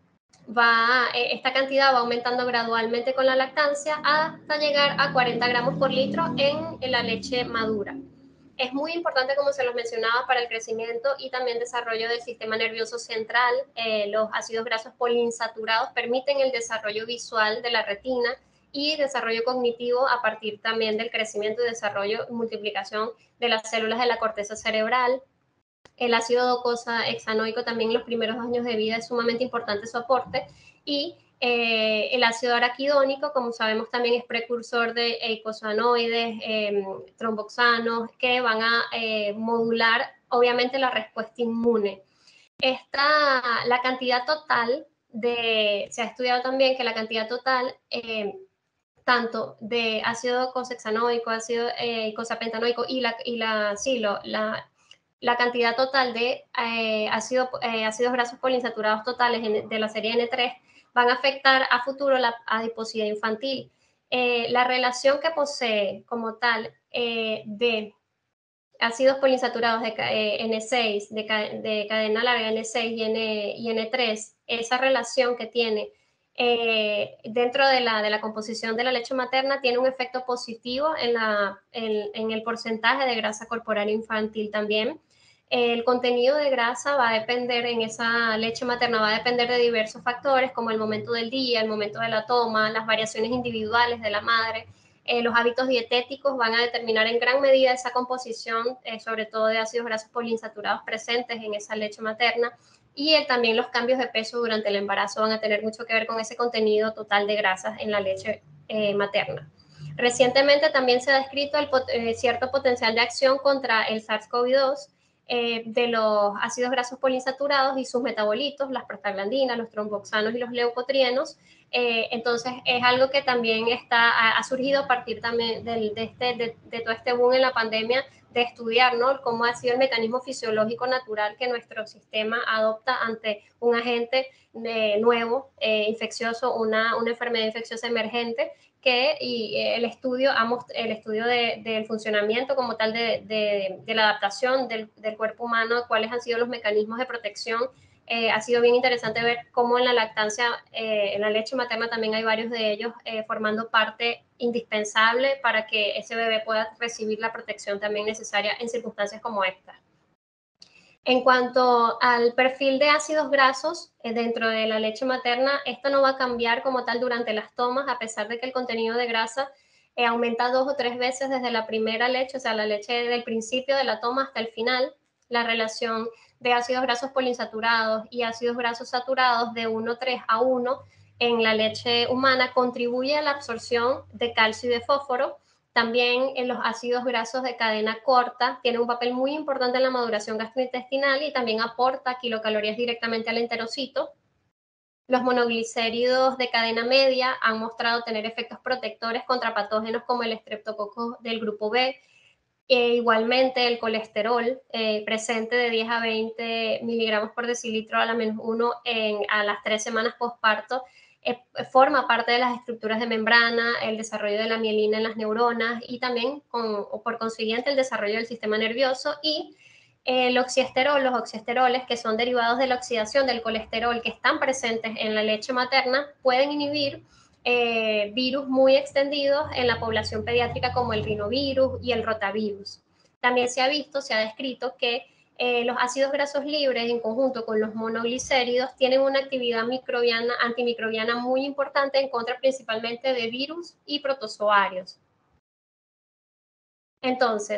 va, esta cantidad va aumentando gradualmente con la lactancia hasta llegar a cuarenta gramos por litro en, en la leche madura. Es muy importante, como se los mencionaba, para el crecimiento y también desarrollo del sistema nervioso central. Eh, los ácidos grasos poliinsaturados permiten el desarrollo visual de la retina y desarrollo cognitivo a partir también del crecimiento y desarrollo y multiplicación de las células de la corteza cerebral. El ácido docosahexanoico también en los primeros años de vida es sumamente importante su aporte, y eh, el ácido araquidónico, como sabemos, también es precursor de eicosanoides, eh, tromboxanos, que van a eh, modular obviamente la respuesta inmune. Esta, la cantidad total de, se ha estudiado también que la cantidad total eh, tanto de ácido docosahexanoico, ácido eh, eicosapentanoico y la, y la, sí, lo, la la cantidad total de eh, ácido, eh, ácidos grasos poliinsaturados totales en, de la serie N tres van a afectar a futuro la adiposidad infantil. Eh, la relación que posee como tal eh, de ácidos poliinsaturados de eh, N seis, de, de, cadena larga N seis y, N, y N tres, esa relación que tiene eh, dentro de la, de la composición de la leche materna tiene un efecto positivo en, la, en, en el porcentaje de grasa corporal infantil también. El contenido de grasa va a depender en esa leche materna, va a depender de diversos factores como el momento del día, el momento de la toma, las variaciones individuales de la madre. Eh, los hábitos dietéticos van a determinar en gran medida esa composición, eh, sobre todo de ácidos grasos poliinsaturados presentes en esa leche materna, y el, también los cambios de peso durante el embarazo van a tener mucho que ver con ese contenido total de grasas en la leche eh, materna. Recientemente también se ha descrito el, eh, cierto potencial de acción contra el SARS CoV dos eh, de los ácidos grasos poliinsaturados y sus metabolitos, las prostaglandinas, los tromboxanos y los leucotrienos. Eh, entonces es algo que también está, ha, ha surgido a partir también del, de, este, de, de todo este boom en la pandemia, de estudiar, ¿no?, cómo ha sido el mecanismo fisiológico natural que nuestro sistema adopta ante un agente eh, nuevo, eh, infeccioso, una, una enfermedad infecciosa emergente, que y el estudio, el estudio de, del funcionamiento como tal de, de, de la adaptación del, del cuerpo humano, cuáles han sido los mecanismos de protección. Eh, ha sido bien interesante ver cómo en la lactancia, eh, en la leche materna también hay varios de ellos eh, formando parte indispensable para que ese bebé pueda recibir la protección también necesaria en circunstancias como esta. En cuanto al perfil de ácidos grasos eh, dentro de la leche materna, esto no va a cambiar como tal durante las tomas, a pesar de que el contenido de grasa eh, aumenta dos o tres veces desde la primera leche, o sea, la leche del principio de la toma hasta el final. La relación de ácidos grasos poliinsaturados y ácidos grasos saturados de uno punto tres a uno en la leche humana contribuye a la absorción de calcio y de fósforo. También en los ácidos grasos de cadena corta tienen un papel muy importante en la maduración gastrointestinal y también aporta kilocalorías directamente al enterocito. Los monoglicéridos de cadena media han mostrado tener efectos protectores contra patógenos como el estreptococo del grupo B. E igualmente el colesterol eh, presente de diez a veinte miligramos por decilitro a la menos uno en, a las tres semanas postparto eh, forma parte de las estructuras de membrana, el desarrollo de la mielina en las neuronas y también con, o por consiguiente el desarrollo del sistema nervioso. Y el oxiesterol, los oxiesteroles, que son derivados de la oxidación del colesterol que están presentes en la leche materna, pueden inhibir eh, virus muy extendidos en la población pediátrica como el rinovirus y el rotavirus. También se ha visto, se ha descrito que eh, los ácidos grasos libres en conjunto con los monoglicéridos tienen una actividad microbiana, antimicrobiana muy importante en contra principalmente de virus y protozoarios. Entonces,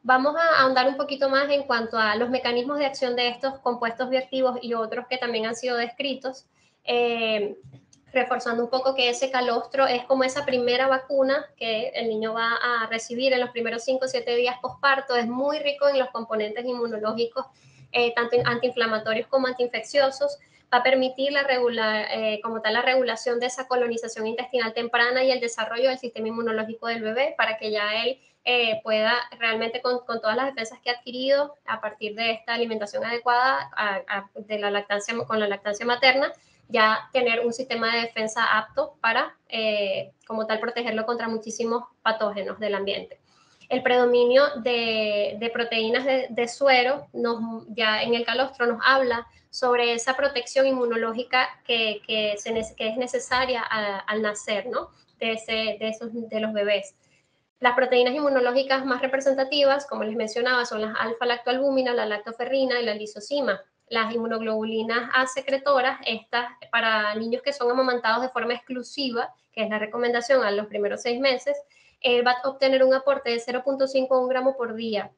Vamos a ahondar un poquito más en cuanto a los mecanismos de acción de estos compuestos bioactivos y otros que también han sido descritos, eh, reforzando un poco que ese calostro es como esa primera vacuna que el niño va a recibir en los primeros cinco o siete días posparto. Es muy rico en los componentes inmunológicos, eh, tanto antiinflamatorios como antiinfecciosos. Va a permitir la regula, eh, como tal la regulación de esa colonización intestinal temprana y el desarrollo del sistema inmunológico del bebé para que ya él eh, pueda realmente con, con todas las defensas que ha adquirido a partir de esta alimentación adecuada a, a, de la lactancia, con la lactancia materna, ya tener un sistema de defensa apto para, eh, como tal, protegerlo contra muchísimos patógenos del ambiente. El predominio de, de proteínas de, de suero, nos, ya en el calostro nos habla sobre esa protección inmunológica que, que, se, que es necesaria a, al nacer, ¿no? De, ese, de, esos, de los bebés. Las proteínas inmunológicas más representativas, como les mencionaba, son las alfa-lactoalbúmina, la lactoferrina y la lisozima. Las inmunoglobulinas A secretoras, estas para niños que son amamantados de forma exclusiva, que es la recomendación a los primeros seis meses, eh, va a obtener un aporte de cero punto cinco a un gramo por día.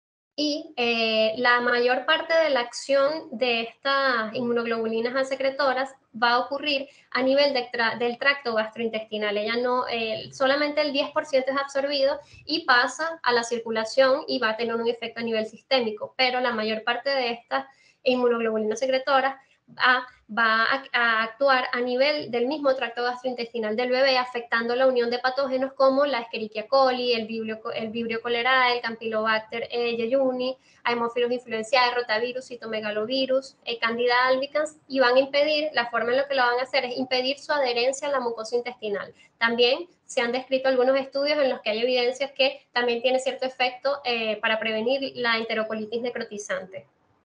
Y eh, la mayor parte de la acción de estas inmunoglobulinas A secretoras va a ocurrir a nivel de tra del tracto gastrointestinal. Ella no, eh, solamente el diez por ciento es absorbido y pasa a la circulación y va a tener un efecto a nivel sistémico, pero la mayor parte de estas inmunoglobulinas secretoras a, va a, a actuar a nivel del mismo tracto gastrointestinal del bebé, afectando la unión de patógenos como la Escherichia coli, el Vibrio, el Vibrio cholerae, el Campylobacter eh, jejuni, Haemophilus influenzae, rotavirus, citomegalovirus, eh, Candida albicans, y van a impedir, la forma en la que lo van a hacer es impedir su adherencia a la mucosa intestinal. También se han descrito algunos estudios en los que hay evidencias que también tiene cierto efecto eh, para prevenir la enterocolitis necrotizante.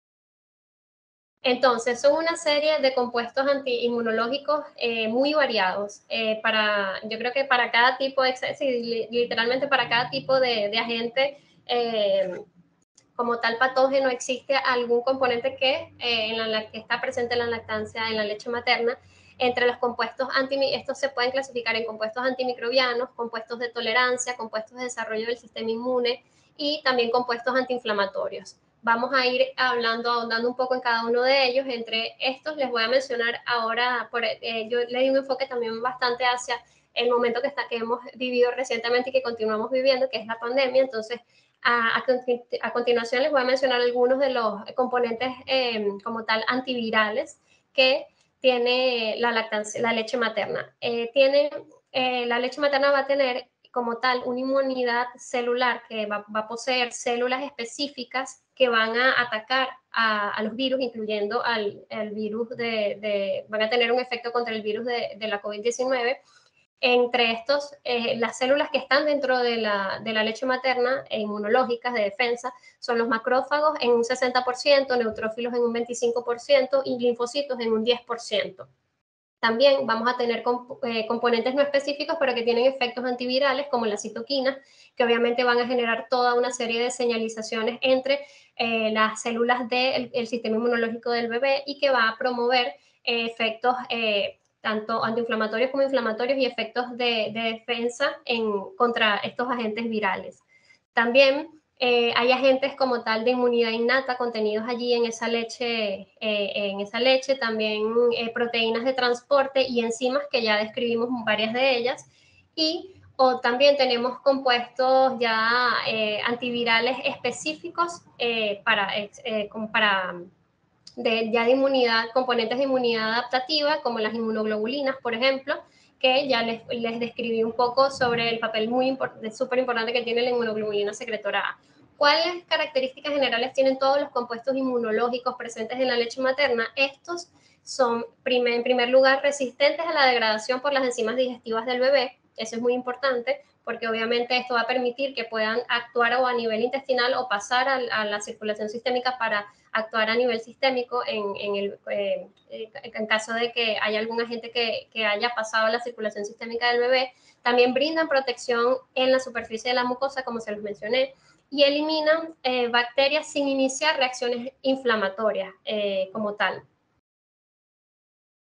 Entonces, son una serie de compuestos antiinmunológicos eh, muy variados. Eh, para, yo creo que para cada tipo de, sí, literalmente para cada tipo de, de agente, eh, como tal patógeno, existe algún componente que, eh, en la, que está presente en la lactancia, en la leche materna. Entre los compuestos anti, estos se pueden clasificar en compuestos antimicrobianos, compuestos de tolerancia, compuestos de desarrollo del sistema inmune y también compuestos antiinflamatorios. Vamos a ir hablando, ahondando un poco en cada uno de ellos. Entre estos les voy a mencionar ahora, por, eh, yo le di un enfoque también bastante hacia el momento que, está, que hemos vivido recientemente y que continuamos viviendo, que es la pandemia. Entonces, a, a, a continuación les voy a mencionar algunos de los componentes eh, como tal antivirales que tiene la lactancia, la leche materna. Eh, tiene, eh, la leche materna va a tener como tal una inmunidad celular que va, va a poseer células específicas que van a atacar a, a los virus, incluyendo al, al virus de, de, van a tener un efecto contra el virus de, de la COVID diecinueve. Entre estos, eh, las células que están dentro de la, de la leche materna e inmunológicas de defensa son los macrófagos en un sesenta por ciento, neutrófilos en un veinticinco por ciento y linfocitos en un diez por ciento. También vamos a tener comp eh, componentes no específicos, pero que tienen efectos antivirales, como las citoquinas, que obviamente van a generar toda una serie de señalizaciones entre eh, las células del el sistema inmunológico del bebé y que va a promover eh, efectos eh, tanto antiinflamatorios como inflamatorios y efectos de, de defensa en, contra estos agentes virales. También Eh, hay agentes como tal de inmunidad innata contenidos allí en esa leche, eh, en esa leche también eh, proteínas de transporte y enzimas que ya describimos varias de ellas, y o también tenemos compuestos ya eh, antivirales específicos eh, para, eh, como para de, ya de inmunidad, componentes de inmunidad adaptativa como las inmunoglobulinas, por ejemplo, que ya les, les describí un poco sobre el papel muy importante, súper importante que tiene la inmunoglobulina secretora A. ¿Cuáles características generales tienen todos los compuestos inmunológicos presentes en la leche materna? Estos son, en primer lugar, resistentes a la degradación por las enzimas digestivas del bebé. Eso es muy importante porque obviamente esto va a permitir que puedan actuar o a nivel intestinal o pasar a, a la circulación sistémica para actuar a nivel sistémico en, en, el, eh, en caso de que haya algún agente que, que haya pasado a la circulación sistémica del bebé. También brindan protección en la superficie de la mucosa, como se los mencioné, y eliminan eh, bacterias sin iniciar reacciones inflamatorias eh, como tal.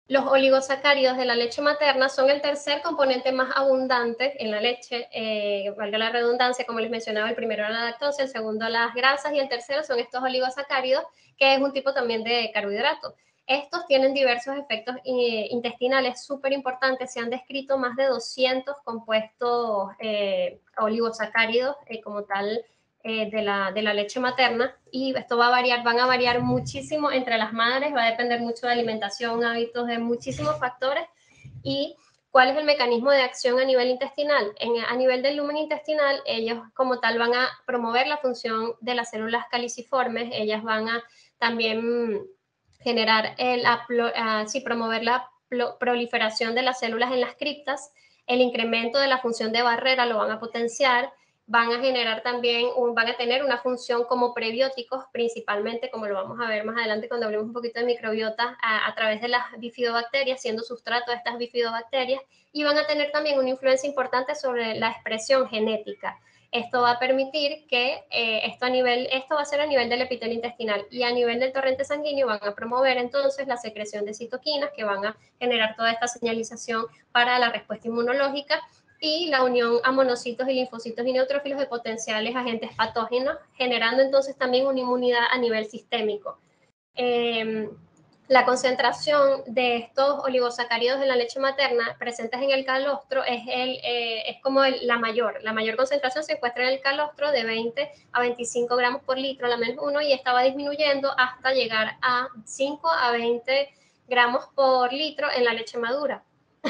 Los oligosacáridos de la leche materna son el tercer componente más abundante en la leche, eh, valga la redundancia, como les mencionaba, el primero era la lactosa, el segundo las grasas y el tercero son estos oligosacáridos, que es un tipo también de carbohidrato. Estos tienen diversos efectos eh, intestinales súper importantes, se han descrito más de doscientos compuestos eh, oligosacáridos eh, como tal, Eh, de, la, de la leche materna, y esto va a variar, van a variar muchísimo entre las madres, va a depender mucho de alimentación, hábitos, de muchísimos factores. Y cuál es el mecanismo de acción a nivel intestinal. En, a nivel del lumen intestinal, ellos como tal van a promover la función de las células caliciformes, ellas van a también generar, el, uh, sí, promover la proliferación de las células en las criptas, el incremento de la función de barrera lo van a potenciar, van a generar también, un, van a tener una función como prebióticos, principalmente, como lo vamos a ver más adelante cuando hablemos un poquito de microbiota, a, a través de las bifidobacterias, siendo sustrato de estas bifidobacterias, y van a tener también una influencia importante sobre la expresión genética. Esto va a permitir que eh, esto, a nivel, esto va a ser a nivel del epitelio intestinal, y a nivel del torrente sanguíneo van a promover entonces la secreción de citoquinas que van a generar toda esta señalización para la respuesta inmunológica, y la unión a monocitos y linfocitos y neutrófilos de potenciales agentes patógenos, generando entonces también una inmunidad a nivel sistémico. Eh, la concentración de estos oligosacáridos en la leche materna presentes en el calostro es, el, eh, es como el, la mayor. La mayor concentración se encuentra en el calostro de veinte a veinticinco gramos por litro, la menos uno, y esta va disminuyendo hasta llegar a cinco a veinte gramos por litro en la leche madura.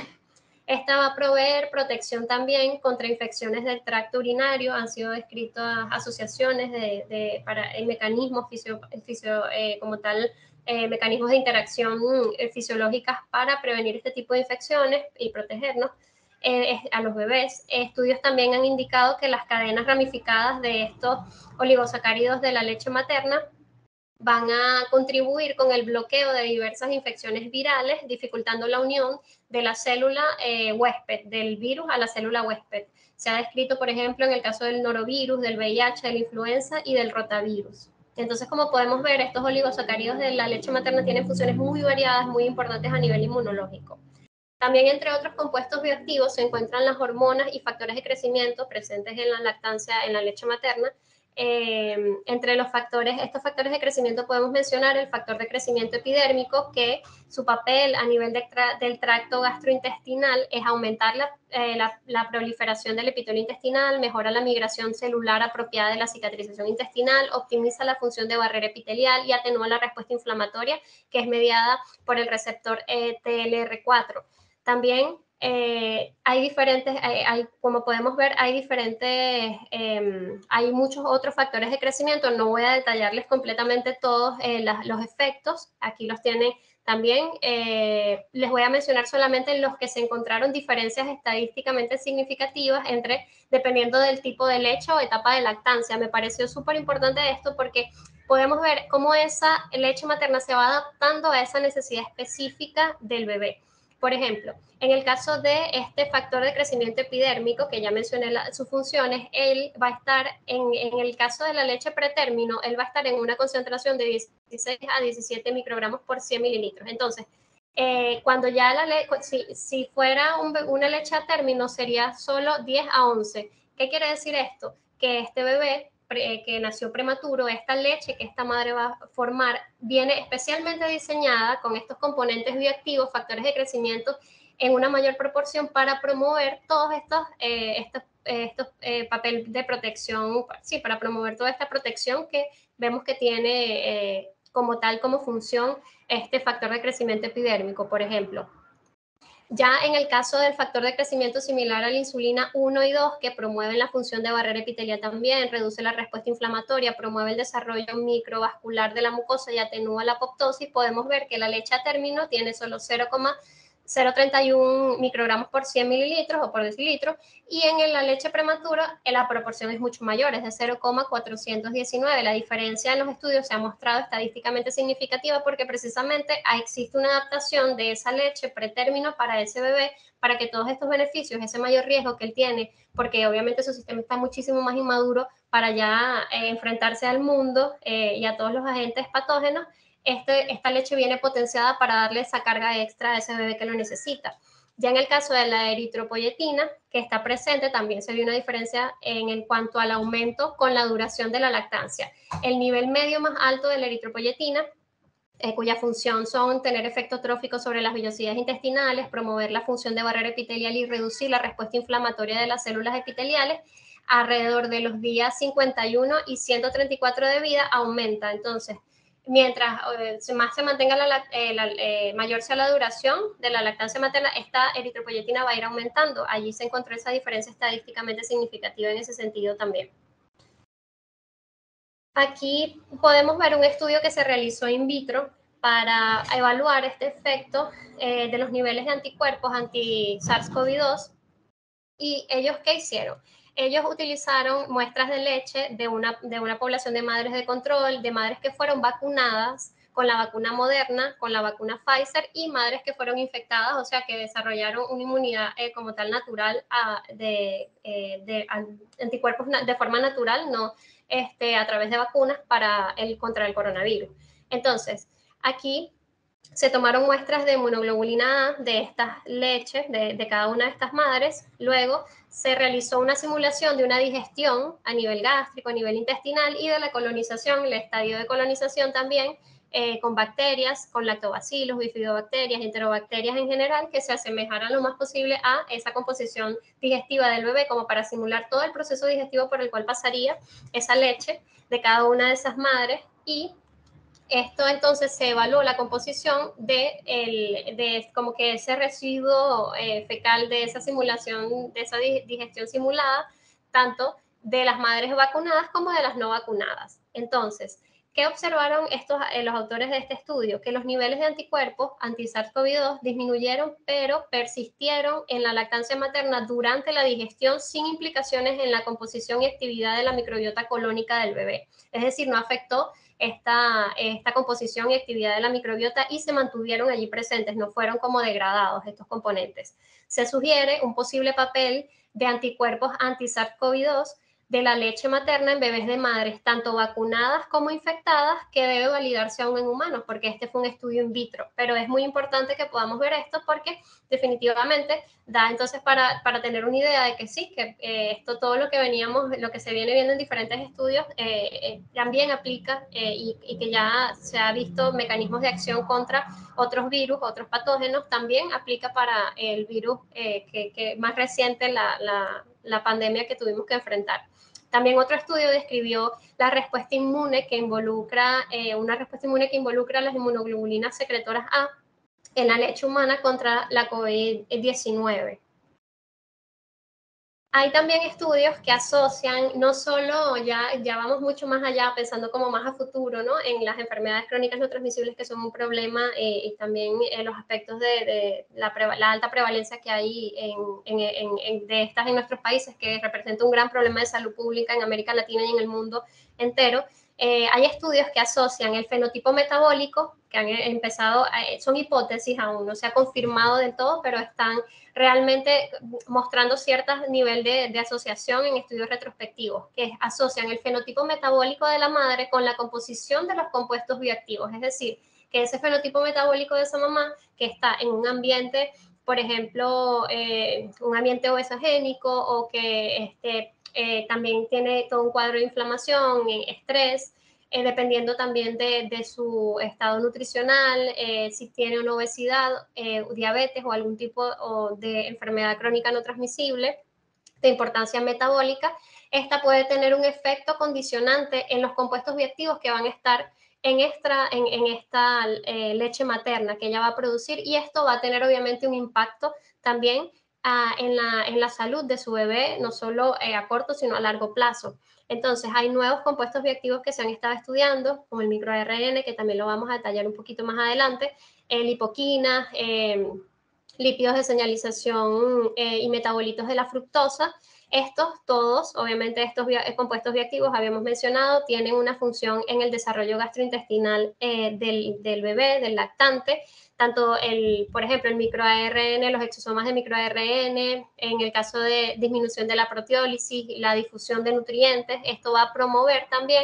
Esta va a proveer protección también contra infecciones del tracto urinario. Han sido descritas asociaciones de, de, para el mecanismo fisio, fisio, eh, como tal, eh, mecanismos de interacción eh, fisiológicas para prevenir este tipo de infecciones y protegernos eh, a los bebés. Estudios también han indicado que las cadenas ramificadas de estos oligosacáridos de la leche materna van a contribuir con el bloqueo de diversas infecciones virales, dificultando la unión de la célula eh, huésped, del virus a la célula huésped. Se ha descrito, por ejemplo, en el caso del norovirus, del V I H, de la influenza y del rotavirus. Entonces, como podemos ver, estos oligosacáridos de la leche materna tienen funciones muy variadas, muy importantes a nivel inmunológico. También, entre otros compuestos bioactivos, se encuentran las hormonas y factores de crecimiento presentes en la lactancia, en la leche materna. Eh, entre los factores, estos factores de crecimiento podemos mencionar el factor de crecimiento epidérmico, que su papel a nivel de tra del tracto gastrointestinal es aumentar la, eh, la, la proliferación del epitelio intestinal, mejora la migración celular apropiada de la cicatrización intestinal, optimiza la función de barrera epitelial y atenúa la respuesta inflamatoria, que es mediada por el receptor eh, T L R cuatro. También eh, hay diferentes, hay, hay, como podemos ver, hay diferentes, eh, hay muchos otros factores de crecimiento. No voy a detallarles completamente todos eh, las, los efectos. Aquí los tienen también. Eh, les voy a mencionar solamente los que se encontraron diferencias estadísticamente significativas entre, dependiendo del tipo de leche o etapa de lactancia. Me pareció súper importante esto porque podemos ver cómo esa leche materna se va adaptando a esa necesidad específica del bebé. Por ejemplo, en el caso de este factor de crecimiento epidérmico, que ya mencioné la, sus funciones, él va a estar, en, en el caso de la leche pretérmino, él va a estar en una concentración de dieciséis a diecisiete microgramos por cien mililitros. Entonces, eh, cuando ya la leche, si, si fuera un, una leche a término, sería solo diez a once. ¿Qué quiere decir esto? Que este bebé que nació prematuro, esta leche que esta madre va a formar, viene especialmente diseñada con estos componentes bioactivos, factores de crecimiento, en una mayor proporción para promover todos estos, eh, estos, eh, estos eh, papel de protección, sí, para promover toda esta protección que vemos que tiene eh, como tal, como función, este factor de crecimiento epidérmico, por ejemplo. Ya en el caso del factor de crecimiento similar a la insulina uno y dos, que promueven la función de barrera epitelial también, reduce la respuesta inflamatoria, promueve el desarrollo microvascular de la mucosa y atenúa la apoptosis, podemos ver que la leche a término tiene solo cero coma cero treinta y uno microgramos por cien mililitros o por decilitro, y en la leche prematura la proporción es mucho mayor, es de cero coma cuatrocientos diecinueve. La diferencia en los estudios se ha mostrado estadísticamente significativa porque precisamente existe una adaptación de esa leche pretérmino para ese bebé, para que todos estos beneficios, ese mayor riesgo que él tiene, porque obviamente su sistema está muchísimo más inmaduro para ya eh, enfrentarse al mundo eh, y a todos los agentes patógenos, este, esta leche viene potenciada para darle esa carga extra a ese bebé que lo necesita. Ya en el caso de la eritropoyetina, que está presente, también se vio una diferencia en, en cuanto al aumento con la duración de la lactancia. El nivel medio más alto de la eritropoyetina, eh, cuya función son tener efecto trófico sobre las vellosidades intestinales, promover la función de barrera epitelial y reducir la respuesta inflamatoria de las células epiteliales, alrededor de los días cincuenta y uno y ciento treinta y cuatro de vida aumenta. Entonces, mientras eh, más se mantenga la, eh, la eh, mayor sea la duración de la lactancia materna, esta eritropoyetina va a ir aumentando. Allí se encontró esa diferencia estadísticamente significativa en ese sentido también. Aquí podemos ver un estudio que se realizó in vitro para evaluar este efecto eh, de los niveles de anticuerpos anti-SARS CoV dos. ¿Y ellos qué hicieron? Ellos utilizaron muestras de leche de una, de una población de madres de control, de madres que fueron vacunadas con la vacuna Moderna, con la vacuna Pfizer, y madres que fueron infectadas, o sea, que desarrollaron una inmunidad eh, como tal natural a, de, eh, de a, anticuerpos de forma natural, no este, a través de vacunas para el, contra el coronavirus. Entonces, aquí se tomaron muestras de inmunoglobulina A de estas leches, de, de cada una de estas madres. Luego se realizó una simulación de una digestión a nivel gástrico, a nivel intestinal, y de la colonización, el estadio de colonización también, eh, con bacterias, con lactobacillus, bifidobacterias, enterobacterias en general, que se asemejaran lo más posible a esa composición digestiva del bebé, como para simular todo el proceso digestivo por el cual pasaría esa leche de cada una de esas madres. Y esto entonces se evaluó la composición de, el, de como que ese residuo eh, fecal de esa simulación, de esa digestión simulada, tanto de las madres vacunadas como de las no vacunadas. Entonces, ¿qué observaron estos, eh, los autores de este estudio? Que los niveles de anticuerpos anti-SARS CoV dos disminuyeron, pero persistieron en la lactancia materna durante la digestión sin implicaciones en la composición y actividad de la microbiota colónica del bebé. Es decir, no afectó Esta, esta composición y actividad de la microbiota y se mantuvieron allí presentes, no fueron como degradados estos componentes. Se sugiere un posible papel de anticuerpos anti-SARS CoV dos de la leche materna en bebés de madres, tanto vacunadas como infectadas, que debe validarse aún en humanos, porque este fue un estudio in vitro. Pero es muy importante que podamos ver esto porque definitivamente da entonces para, para tener una idea de que sí, que eh, esto, todo lo que veníamos, lo que se viene viendo en diferentes estudios, eh, eh, también aplica eh, y, y que ya se ha visto mecanismos de acción contra otros virus, otros patógenos, también aplica para el virus eh, que, que más reciente, la, la, la pandemia que tuvimos que enfrentar. También otro estudio describió la respuesta inmune que involucra, eh, una respuesta inmune que involucra las inmunoglobulinas secretoras A en la leche humana contra la COVID diecinueve. Hay también estudios que asocian, no solo, ya, ya vamos mucho más allá, pensando como más a futuro, ¿no? En las enfermedades crónicas no transmisibles que son un problema eh, y también en los aspectos de, de la, la alta prevalencia que hay en, en, en, en, de estas en nuestros países, que representa un gran problema de salud pública en América Latina y en el mundo entero. Eh, hay estudios que asocian el fenotipo metabólico, que han empezado, eh, son hipótesis aún, no se ha confirmado del todo, pero están realmente mostrando cierto nivel de, de asociación en estudios retrospectivos, que asocian el fenotipo metabólico de la madre con la composición de los compuestos bioactivos, es decir, que ese fenotipo metabólico de esa mamá que está en un ambiente, por ejemplo, eh, un ambiente obesogénico o que este, eh, también tiene todo un cuadro de inflamación, estrés, eh, dependiendo también de, de su estado nutricional, eh, si tiene una obesidad, eh, diabetes o algún tipo o de enfermedad crónica no transmisible de importancia metabólica, esta puede tener un efecto condicionante en los compuestos bioactivos que van a estar en esta, en, en esta eh, leche materna que ella va a producir, y esto va a tener obviamente un impacto también uh, en, la, en la salud de su bebé, no solo eh, a corto sino a largo plazo. Entonces hay nuevos compuestos bioactivos que se han estado estudiando, como el microRN, que también lo vamos a detallar un poquito más adelante, eh, lipoquinas, eh, lípidos de señalización eh, y metabolitos de la fructosa. Estos todos, obviamente estos bio, compuestos bioactivos, habíamos mencionado, tienen una función en el desarrollo gastrointestinal eh, del, del bebé, del lactante, tanto el, por ejemplo, el microARN, los exosomas de microARN, en el caso de disminución de la proteólisis, la difusión de nutrientes, esto va a promover también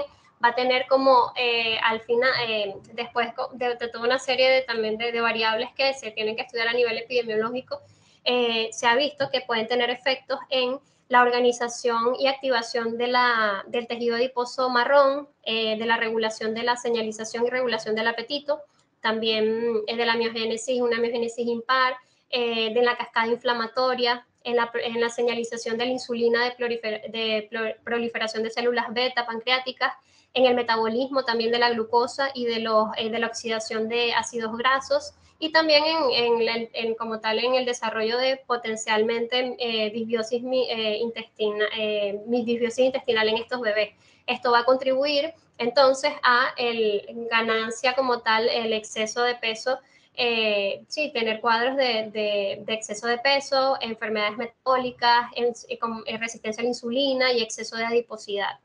va a tener como eh, al final, eh, después de, de toda una serie de, también de, de variables que se tienen que estudiar a nivel epidemiológico, eh, se ha visto que pueden tener efectos en la organización y activación de la, del tejido adiposo marrón, eh, de la regulación de la señalización y regulación del apetito, también eh, de la miogénesis, una miogénesis impar, eh, de la cascada inflamatoria, en la, en la señalización de la insulina de, prolifer, de proliferación de células beta pancreáticas, en el metabolismo también de la glucosa y de, los, eh, de la oxidación de ácidos grasos, y también en, en, en, como tal en el desarrollo de potencialmente eh, disbiosis, eh, intestina, eh, disbiosis intestinal en estos bebés. Esto va a contribuir entonces a el ganancia como tal, el exceso de peso, eh, sí, tener cuadros de, de, de exceso de peso, enfermedades metabólicas, en, en resistencia a la insulina y exceso de adiposidad.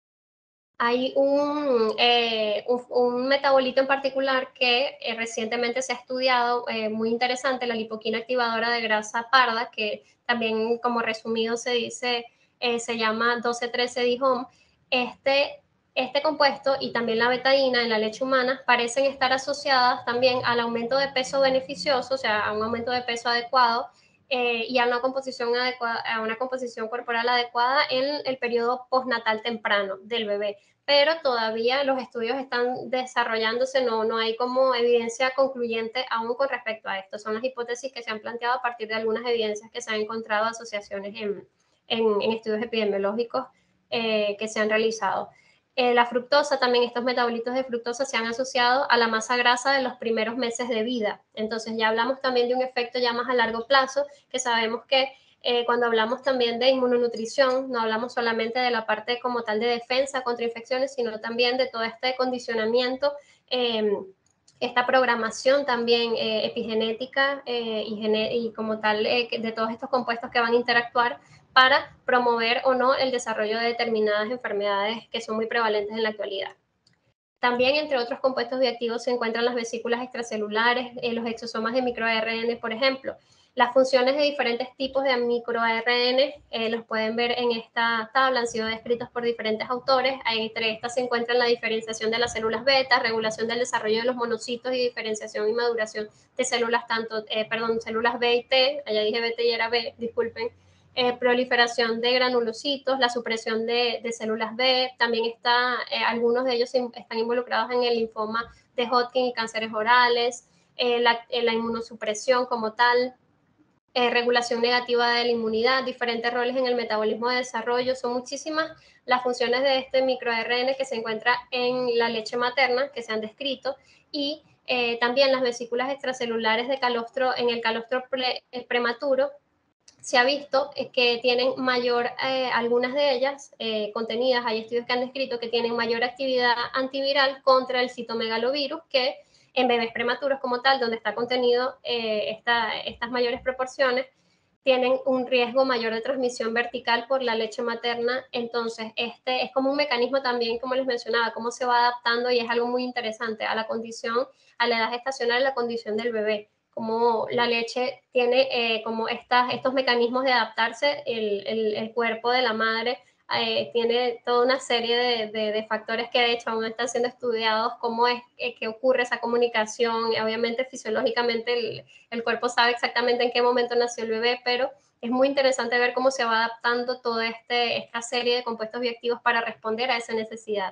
Hay un, eh, un, un metabolito en particular que eh, recientemente se ha estudiado, eh, muy interesante, la lipoquina activadora de grasa parda, que también como resumido se dice, eh, se llama doce trece D HOME. Este, este compuesto y también la betaína en la leche humana parecen estar asociadas también al aumento de peso beneficioso, o sea, a un aumento de peso adecuado, Eh, y a una composición adecuada, a una composición corporal adecuada en el periodo postnatal temprano del bebé. Pero todavía los estudios están desarrollándose, no, no hay como evidencia concluyente aún con respecto a esto. Son las hipótesis que se han planteado a partir de algunas evidencias que se han encontrado, asociaciones en, en, en estudios epidemiológicos eh, que se han realizado. Eh, la fructosa, también estos metabolitos de fructosa se han asociado a la masa grasa de los primeros meses de vida. Entonces ya hablamos también de un efecto ya más a largo plazo, que sabemos que eh, cuando hablamos también de inmunonutrición, no hablamos solamente de la parte como tal de defensa contra infecciones, sino también de todo este condicionamiento, eh, esta programación también eh, epigenética eh, y, y como tal eh, de todos estos compuestos que van a interactuar para promover o no el desarrollo de determinadas enfermedades que son muy prevalentes en la actualidad. También, entre otros compuestos bioactivos, se encuentran las vesículas extracelulares, eh, los exosomas de microARN, por ejemplo. Las funciones de diferentes tipos de microARN eh, los pueden ver en esta tabla, han sido descritos por diferentes autores. Entre estas se encuentran la diferenciación de las células beta, regulación del desarrollo de los monocitos y diferenciación y maduración de células, tanto, eh, perdón, células B y T, allá dije B T y era B, disculpen, Eh, proliferación de granulocitos, la supresión de, de células B, también está, eh, algunos de ellos están involucrados en el linfoma de Hodgkin y cánceres orales, eh, la, eh, la inmunosupresión como tal, eh, regulación negativa de la inmunidad, diferentes roles en el metabolismo de desarrollo. Son muchísimas las funciones de este microARN que se encuentra en la leche materna, que se han descrito, y eh, también las vesículas extracelulares de calostro, en el calostro pre, eh, prematuro, se ha visto que tienen mayor, eh, algunas de ellas eh, contenidas, hay estudios que han descrito que tienen mayor actividad antiviral contra el citomegalovirus que en bebés prematuros como tal, donde está contenido eh, esta, estas mayores proporciones, tienen un riesgo mayor de transmisión vertical por la leche materna. Entonces, este es como un mecanismo también, como les mencionaba, cómo se va adaptando, y es algo muy interesante a la condición, a la edad gestacional y la condición del bebé. Como la leche tiene eh, como estas, estos mecanismos de adaptarse, el, el, el cuerpo de la madre eh, tiene toda una serie de, de, de factores que de hecho aún están siendo estudiados, cómo es eh, que ocurre esa comunicación. Obviamente fisiológicamente el, el cuerpo sabe exactamente en qué momento nació el bebé, pero es muy interesante ver cómo se va adaptando toda este, esta serie de compuestos bioactivos para responder a esa necesidad.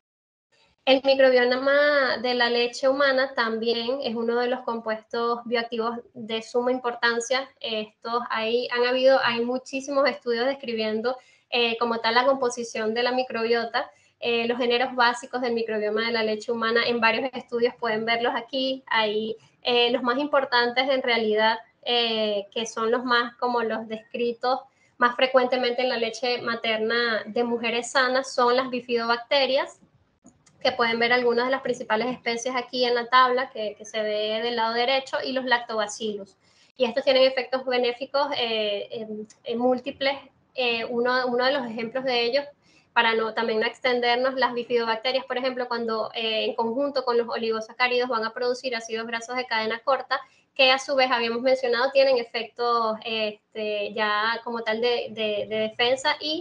El microbioma de la leche humana también es uno de los compuestos bioactivos de suma importancia. Estos hay, han habido, hay muchísimos estudios describiendo eh, como tal la composición de la microbiota, eh, los géneros básicos del microbioma de la leche humana. En varios estudios pueden verlos aquí. Hay eh, los más importantes en realidad, eh, que son los más como los descritos más frecuentemente en la leche materna de mujeres sanas, son las bifidobacterias, que pueden ver algunas de las principales especies aquí en la tabla que, que se ve del lado derecho, y los lactobacillus. Y estos tienen efectos benéficos eh, en, en múltiples. Eh, uno, uno de los ejemplos de ellos, para no, también no extendernos, las bifidobacterias, por ejemplo, cuando eh, en conjunto con los oligosacáridos van a producir ácidos grasos de cadena corta, que a su vez habíamos mencionado tienen efectos este, ya como tal de, de, de defensa y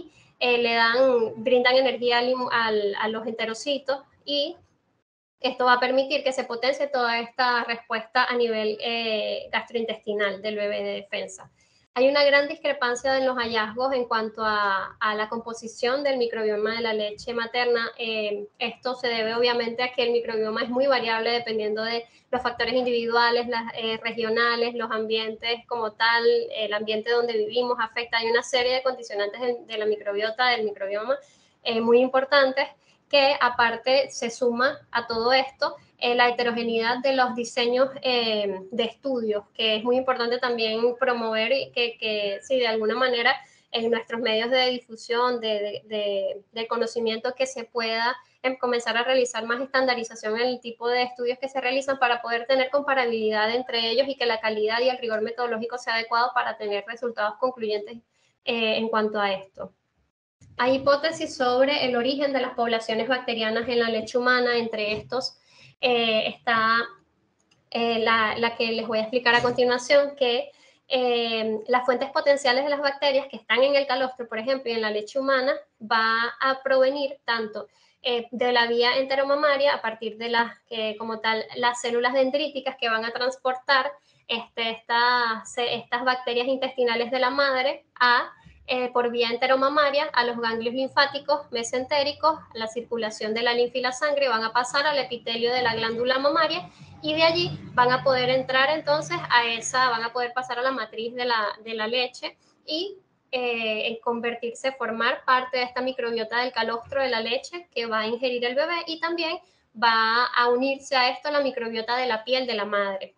eh, le dan, brindan energía al, al, a los enterocitos, y esto va a permitir que se potencie toda esta respuesta a nivel eh, gastrointestinal del bebé de defensa. Hay una gran discrepancia en los hallazgos en cuanto a, a la composición del microbioma de la leche materna. Eh, esto se debe obviamente a que el microbioma es muy variable dependiendo de los factores individuales, las, eh, regionales, los ambientes como tal, el ambiente donde vivimos afecta. Hay una serie de condicionantes de, de la microbiota, del microbioma, eh, muy importantes, que aparte se suma a todo esto eh, la heterogeneidad de los diseños eh, de estudios, que es muy importante también promover y que, que sí, de alguna manera en nuestros medios de difusión, de, de, de, de conocimiento, que se pueda eh, comenzar a realizar más estandarización en el tipo de estudios que se realizan para poder tener comparabilidad entre ellos y que la calidad y el rigor metodológico sea adecuado para tener resultados concluyentes eh, en cuanto a esto. Hay hipótesis sobre el origen de las poblaciones bacterianas en la leche humana. Entre estos eh, está eh, la, la que les voy a explicar a continuación, que eh, las fuentes potenciales de las bacterias que están en el calostro, por ejemplo, y en la leche humana, va a provenir tanto eh, de la vía enteromamaria, a partir de las, eh, como tal, las células dendríticas que van a transportar este, estas, estas bacterias intestinales de la madre a Eh, por vía enteromamaria a los ganglios linfáticos mesentéricos, la circulación de la linfa y la sangre van a pasar al epitelio de la glándula mamaria, y de allí van a poder entrar entonces a esa, van a poder pasar a la matriz de la, de la leche y eh, convertirse, formar parte de esta microbiota del calostro de la leche que va a ingerir el bebé, y también va a unirse a esto la microbiota de la piel de la madre.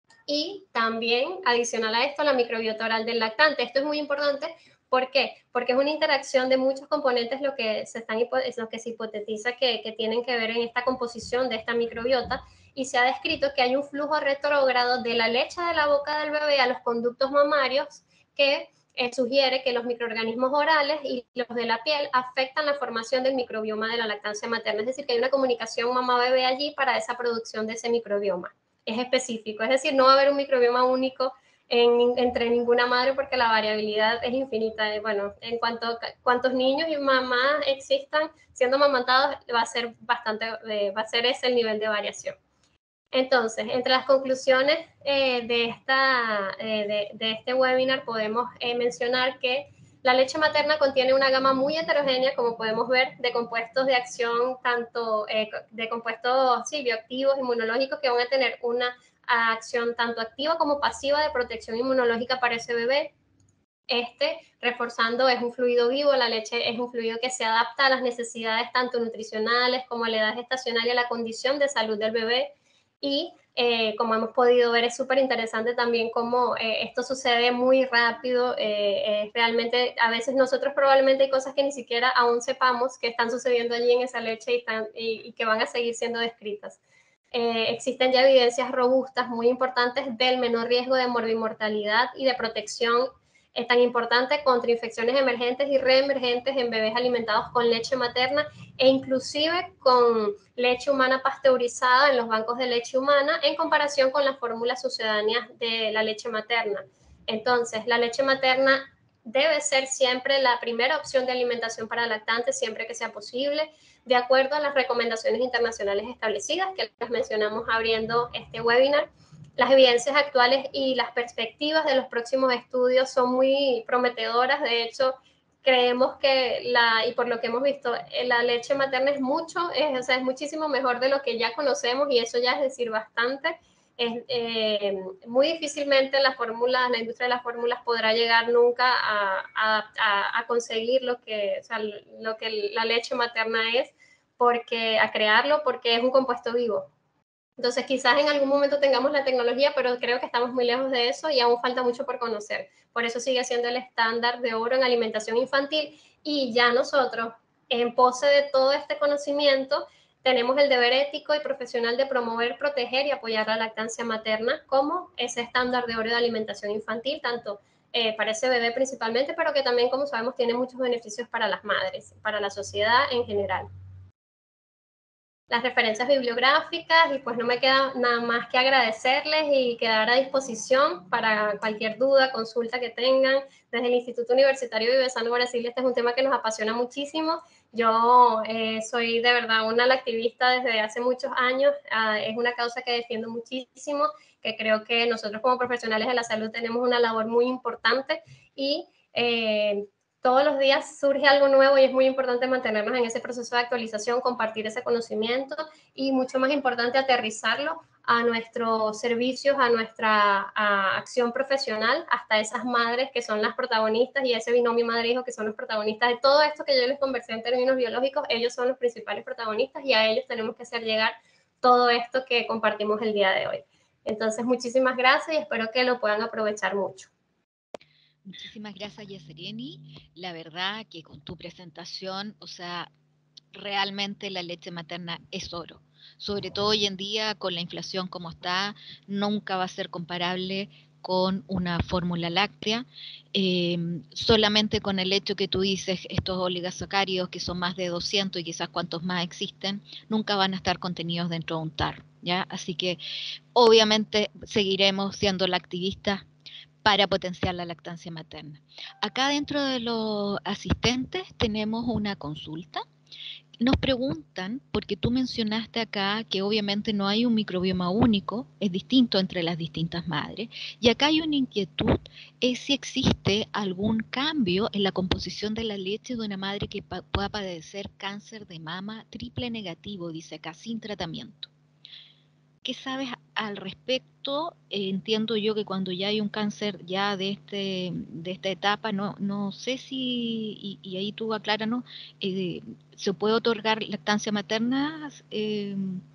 Y también, adicional a esto, la microbiota oral del lactante. Esto es muy importante. ¿Por qué? Porque es una interacción de muchos componentes lo que se, están, lo que se hipotetiza que, que tienen que ver en esta composición de esta microbiota, y se ha descrito que hay un flujo retrógrado de la leche de la boca del bebé a los conductos mamarios que eh, sugiere que los microorganismos orales y los de la piel afectan la formación del microbioma de la lactancia materna. Es decir, que hay una comunicación mamá-bebé allí para esa producción de ese microbioma. Es específico, es decir, no va a haber un microbioma único en, entre ninguna madre, porque la variabilidad es infinita. Bueno, en cuanto a cuántos niños y mamás existan siendo amamantados, va a ser bastante, eh, va a ser ese el nivel de variación. Entonces, entre las conclusiones eh, de, esta, eh, de, de este webinar podemos eh, mencionar que la leche materna contiene una gama muy heterogénea, como podemos ver, de compuestos de acción, tanto eh, de compuestos sí, bioactivos, inmunológicos, que van a tener una acción tanto activa como pasiva de protección inmunológica para ese bebé. Este, reforzando, es un fluido vivo. La leche es un fluido que se adapta a las necesidades tanto nutricionales como a la edad gestacional y a la condición de salud del bebé. Y eh, como hemos podido ver, es súper interesante también cómo eh, esto sucede muy rápido. Eh, eh, realmente, a veces nosotros probablemente hay cosas que ni siquiera aún sepamos que están sucediendo allí en esa leche y, están, y, y que van a seguir siendo descritas. Eh, existen ya evidencias robustas muy importantes del menor riesgo de morbimortalidad y de protección es tan importante contra infecciones emergentes y reemergentes en bebés alimentados con leche materna, e inclusive con leche humana pasteurizada en los bancos de leche humana, en comparación con las fórmulas sucedáneas de la leche materna. Entonces, la leche materna debe ser siempre la primera opción de alimentación para lactantes, siempre que sea posible, de acuerdo a las recomendaciones internacionales establecidas, que las mencionamos abriendo este webinar. Las evidencias actuales y las perspectivas de los próximos estudios son muy prometedoras. De hecho, creemos que, la, y por lo que hemos visto, la leche materna es mucho, es, o sea, es muchísimo mejor de lo que ya conocemos, y eso ya es decir bastante. Es, eh, muy difícilmente la fórmula, la industria de las fórmulas podrá llegar nunca a, a, a conseguir lo que, o sea, lo que la leche materna es, porque, a crearlo, porque es un compuesto vivo. Entonces, quizás en algún momento tengamos la tecnología, pero creo que estamos muy lejos de eso y aún falta mucho por conocer. Por eso sigue siendo el estándar de oro en alimentación infantil, y ya nosotros, en pose de todo este conocimiento, tenemos el deber ético y profesional de promover, proteger y apoyar la lactancia materna como ese estándar de oro de alimentación infantil, tanto eh, para ese bebé principalmente, pero que también, como sabemos, tiene muchos beneficios para las madres, para la sociedad en general. las referencias bibliográficas, y pues no me queda nada más que agradecerles y quedar a disposición para cualquier duda, consulta que tengan. Desde el Instituto Universitario Vivesano Brasil, este es un tema que nos apasiona muchísimo. Yo eh, soy de verdad una activista desde hace muchos años, uh, es una causa que defiendo muchísimo, que creo que nosotros como profesionales de la salud tenemos una labor muy importante, y eh, todos los días surge algo nuevo y es muy importante mantenernos en ese proceso de actualización, compartir ese conocimiento y, mucho más importante, aterrizarlo a nuestros servicios, a nuestra a acción profesional, hasta esas madres que son las protagonistas, y ese binomio madre-hijo que son los protagonistas de todo esto que yo les conversé en términos biológicos. Ellos son los principales protagonistas y a ellos tenemos que hacer llegar todo esto que compartimos el día de hoy. Entonces, muchísimas gracias y espero que lo puedan aprovechar mucho. Muchísimas gracias, Yasereni. La verdad que con tu presentación, o sea, realmente la leche materna es oro. Sobre todo hoy en día, con la inflación como está, nunca va a ser comparable con una fórmula láctea. Eh, solamente con el hecho que tú dices, estos oligosacáridos, que son más de doscientos y quizás cuantos más existen, nunca van a estar contenidos dentro de un tarro, ¿ya? Así que obviamente seguiremos siendo lactivistas para potenciar la lactancia materna. Acá dentro de los asistentes tenemos una consulta. Nos preguntan, porque tú mencionaste acá que obviamente no hay un microbioma único, es distinto entre las distintas madres, y acá hay una inquietud, es si existe algún cambio en la composición de la leche de una madre que pa- pueda padecer cáncer de mama triple negativo, dice acá, sin tratamiento. ¿Qué sabes al respecto? Eh, entiendo yo que cuando ya hay un cáncer ya de, este, de esta etapa, no, no sé si, y, y ahí tú acláranos, eh, ¿se puede otorgar lactancia materna eh,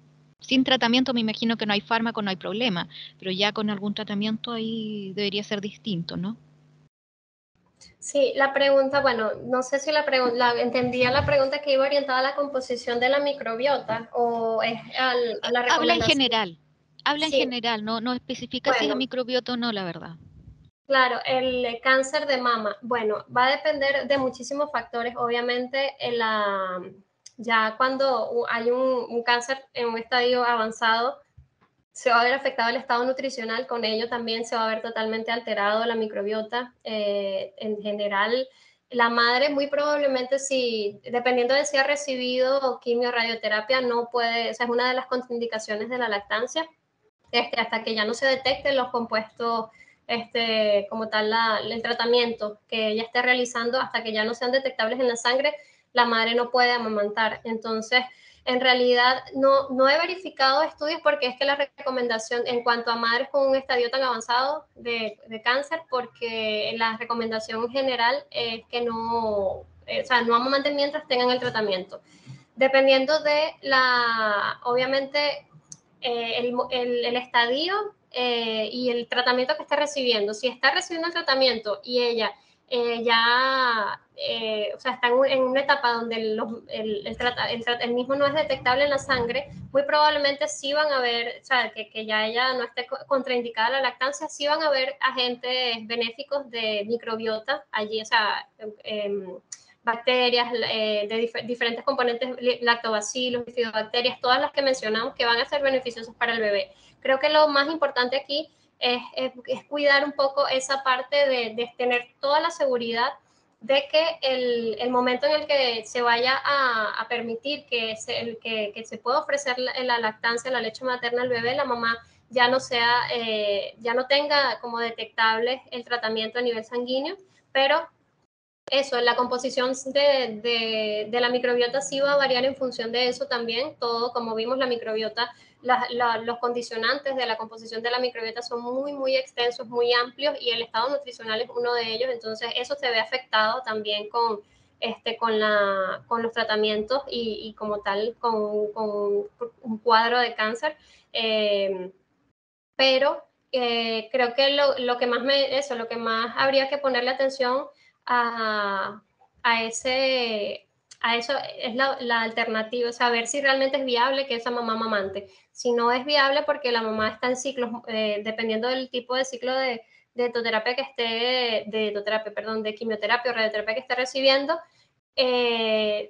sin tratamiento? Me imagino que no hay fármaco, no hay problema, pero ya con algún tratamiento ahí debería ser distinto, ¿no? Sí, la pregunta, bueno, no sé si la pregunta, entendía la pregunta que iba orientada a la composición de la microbiota o es al, a la Habla en recomendación. general, habla en Sí, general, no, no especifica si es bueno, microbiota o no, la verdad. claro, el cáncer de mama, bueno, va a depender de muchísimos factores. Obviamente, en la, ya cuando hay un, un cáncer en un estadio avanzado, se va a ver afectado el estado nutricional, con ello también se va a ver totalmente alterado la microbiota. Eh, en general, la madre muy probablemente, si, dependiendo de si ha recibido quimio o radioterapia, no puede, esa es una de las contraindicaciones de la lactancia, este, hasta que ya no se detecten los compuestos, este, como tal, la, el tratamiento que ella esté realizando, hasta que ya no sean detectables en la sangre, la madre no puede amamantar. Entonces, en realidad, no, no he verificado estudios, porque es que la recomendación en cuanto a madres con un estadio tan avanzado de, de cáncer, porque la recomendación general es que no, eh, o sea, no amamanten mientras tengan el tratamiento. Dependiendo de la, obviamente, eh, el, el, el, estadio eh, y el tratamiento que esté recibiendo. Si está recibiendo el tratamiento y ella eh, ya, eh, o sea, está en, en, una etapa donde el, el, el, el, el, mismo no es detectable en la sangre, muy probablemente sí van a haber, o sea, que, que ya ella no esté contraindicada la lactancia, sí van a haber agentes benéficos de microbiota allí, o sea, eh, bacterias eh, de dif diferentes componentes, lactobacilos, bifidobacterias, todas las que mencionamos que van a ser beneficiosas para el bebé. Creo que lo más importante aquí es, es, es cuidar un poco esa parte de, de tener toda la seguridad de que el, el momento en el que se vaya a, a permitir que se, el, que, que se pueda ofrecer la, la lactancia, la leche materna al bebé, la mamá ya no sea, eh, ya no tenga como detectable el tratamiento a nivel sanguíneo, pero eso, la composición de, de, de, la microbiota sí va a variar en función de eso también. Todo, como vimos, la microbiota, la, la, los condicionantes de la composición de la microbiota son muy, muy extensos, muy amplios, y el estado nutricional es uno de ellos. Entonces, eso se ve afectado también con, este, con, la, con los tratamientos y, y como tal, con, con, un cuadro de cáncer. Eh, pero eh, creo que lo, lo que más me, eso, lo que más habría que ponerle atención a, a ese, a eso es la, la alternativa, saber si realmente es viable que esa mamá amamante. Si no es viable porque la mamá está en ciclos, eh, dependiendo del tipo de ciclo de, de etoterapia que esté, de etoterapia, perdón, de quimioterapia o radioterapia que esté recibiendo, eh,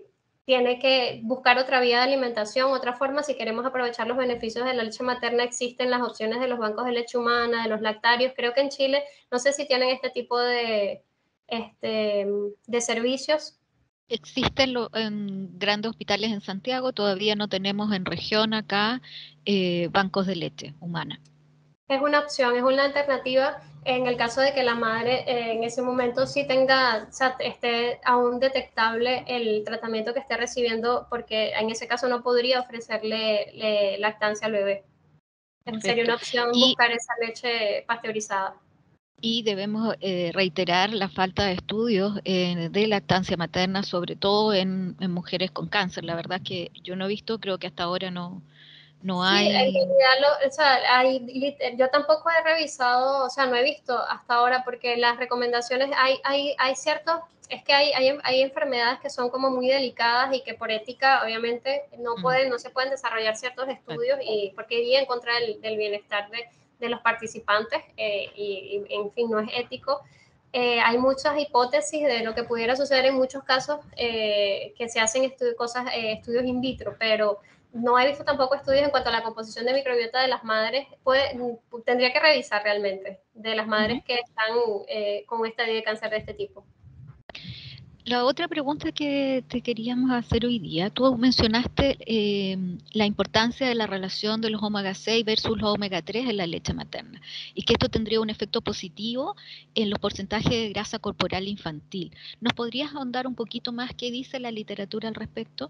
tiene que buscar otra vía de alimentación, otra forma. Si queremos aprovechar los beneficios de la leche materna, existen las opciones de los bancos de leche humana, de los lactarios. Creo que en Chile, no sé si tienen este tipo de, este, de servicios. Existen lo, en grandes hospitales en Santiago, todavía no tenemos en región acá eh, bancos de leche humana. Es una opción, es una alternativa en el caso de que la madre eh, en ese momento sí tenga, o sea, esté aún detectable el tratamiento que esté recibiendo, porque en ese caso no podría ofrecerle le, lactancia al bebé. Perfecto. Sería una opción y, buscar esa leche pasteurizada. Y debemos eh, reiterar la falta de estudios eh, de lactancia materna, sobre todo en, en mujeres con cáncer. La verdad que yo no he visto, creo que hasta ahora no, no sí, hay... en realidad, lo, o sea, hay, yo tampoco he revisado, o sea, no he visto hasta ahora, porque las recomendaciones, hay, hay, hay ciertos, es que hay, hay, hay enfermedades que son como muy delicadas y que por ética, obviamente, no, pueden, mm. no se pueden desarrollar ciertos estudios, y porque iría en contra del, del bienestar de, de los participantes, eh, y, y, en fin, no es ético. Eh, hay muchas hipótesis de lo que pudiera suceder en muchos casos, eh, que se hacen estu cosas, eh, estudios in vitro, pero no he visto tampoco estudios en cuanto a la composición de microbiota de las madres. Puede, tendría que revisar realmente de las madres uh-huh. que están eh, con estadio de cáncer de este tipo. La otra pregunta que te queríamos hacer hoy día, tú mencionaste eh, la importancia de la relación de los omega seis versus los omega tres en la leche materna y que esto tendría un efecto positivo en los porcentajes de grasa corporal infantil. ¿Nos podrías ahondar un poquito más qué dice la literatura al respecto?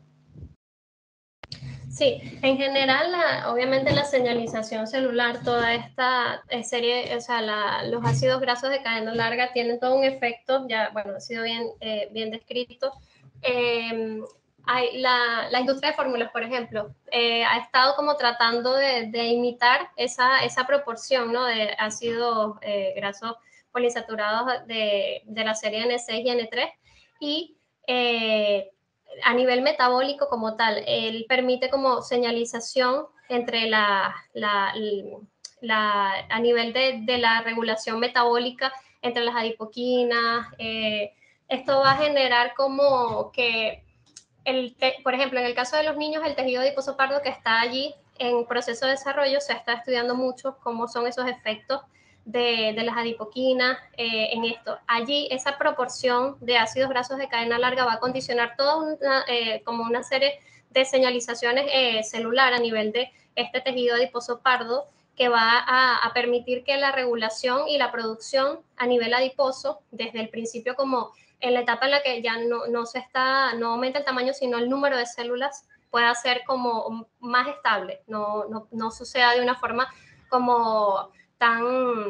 Sí, en general, la, obviamente la señalización celular, toda esta serie, o sea, la, los ácidos grasos de cadena larga tienen todo un efecto, ya, bueno, ha sido bien, eh, bien descrito. Eh, hay la, la industria de fórmulas, por ejemplo, eh, ha estado como tratando de, de imitar esa, esa proporción, ¿no?, de ácidos eh, grasos poliinsaturados de, de la serie N seis y N tres, y eh, a nivel metabólico como tal, él permite como señalización entre la, la, la a nivel de, de, la regulación metabólica entre las adipoquinas. Eh, esto va a generar como que, el te, por ejemplo, en el caso de los niños, el tejido adiposo pardo que está allí en proceso de desarrollo, se está estudiando mucho cómo son esos efectos de, de las adipoquinas eh, en esto. Allí esa proporción de ácidos grasos de cadena larga va a condicionar toda una, eh, como una serie de señalizaciones eh, celular a nivel de este tejido adiposo pardo, que va a, a permitir que la regulación y la producción a nivel adiposo, desde el principio como en la etapa en la que ya no, no se está, no aumenta el tamaño, sino el número de células, pueda ser como más estable, no, no, no suceda de una forma como tan,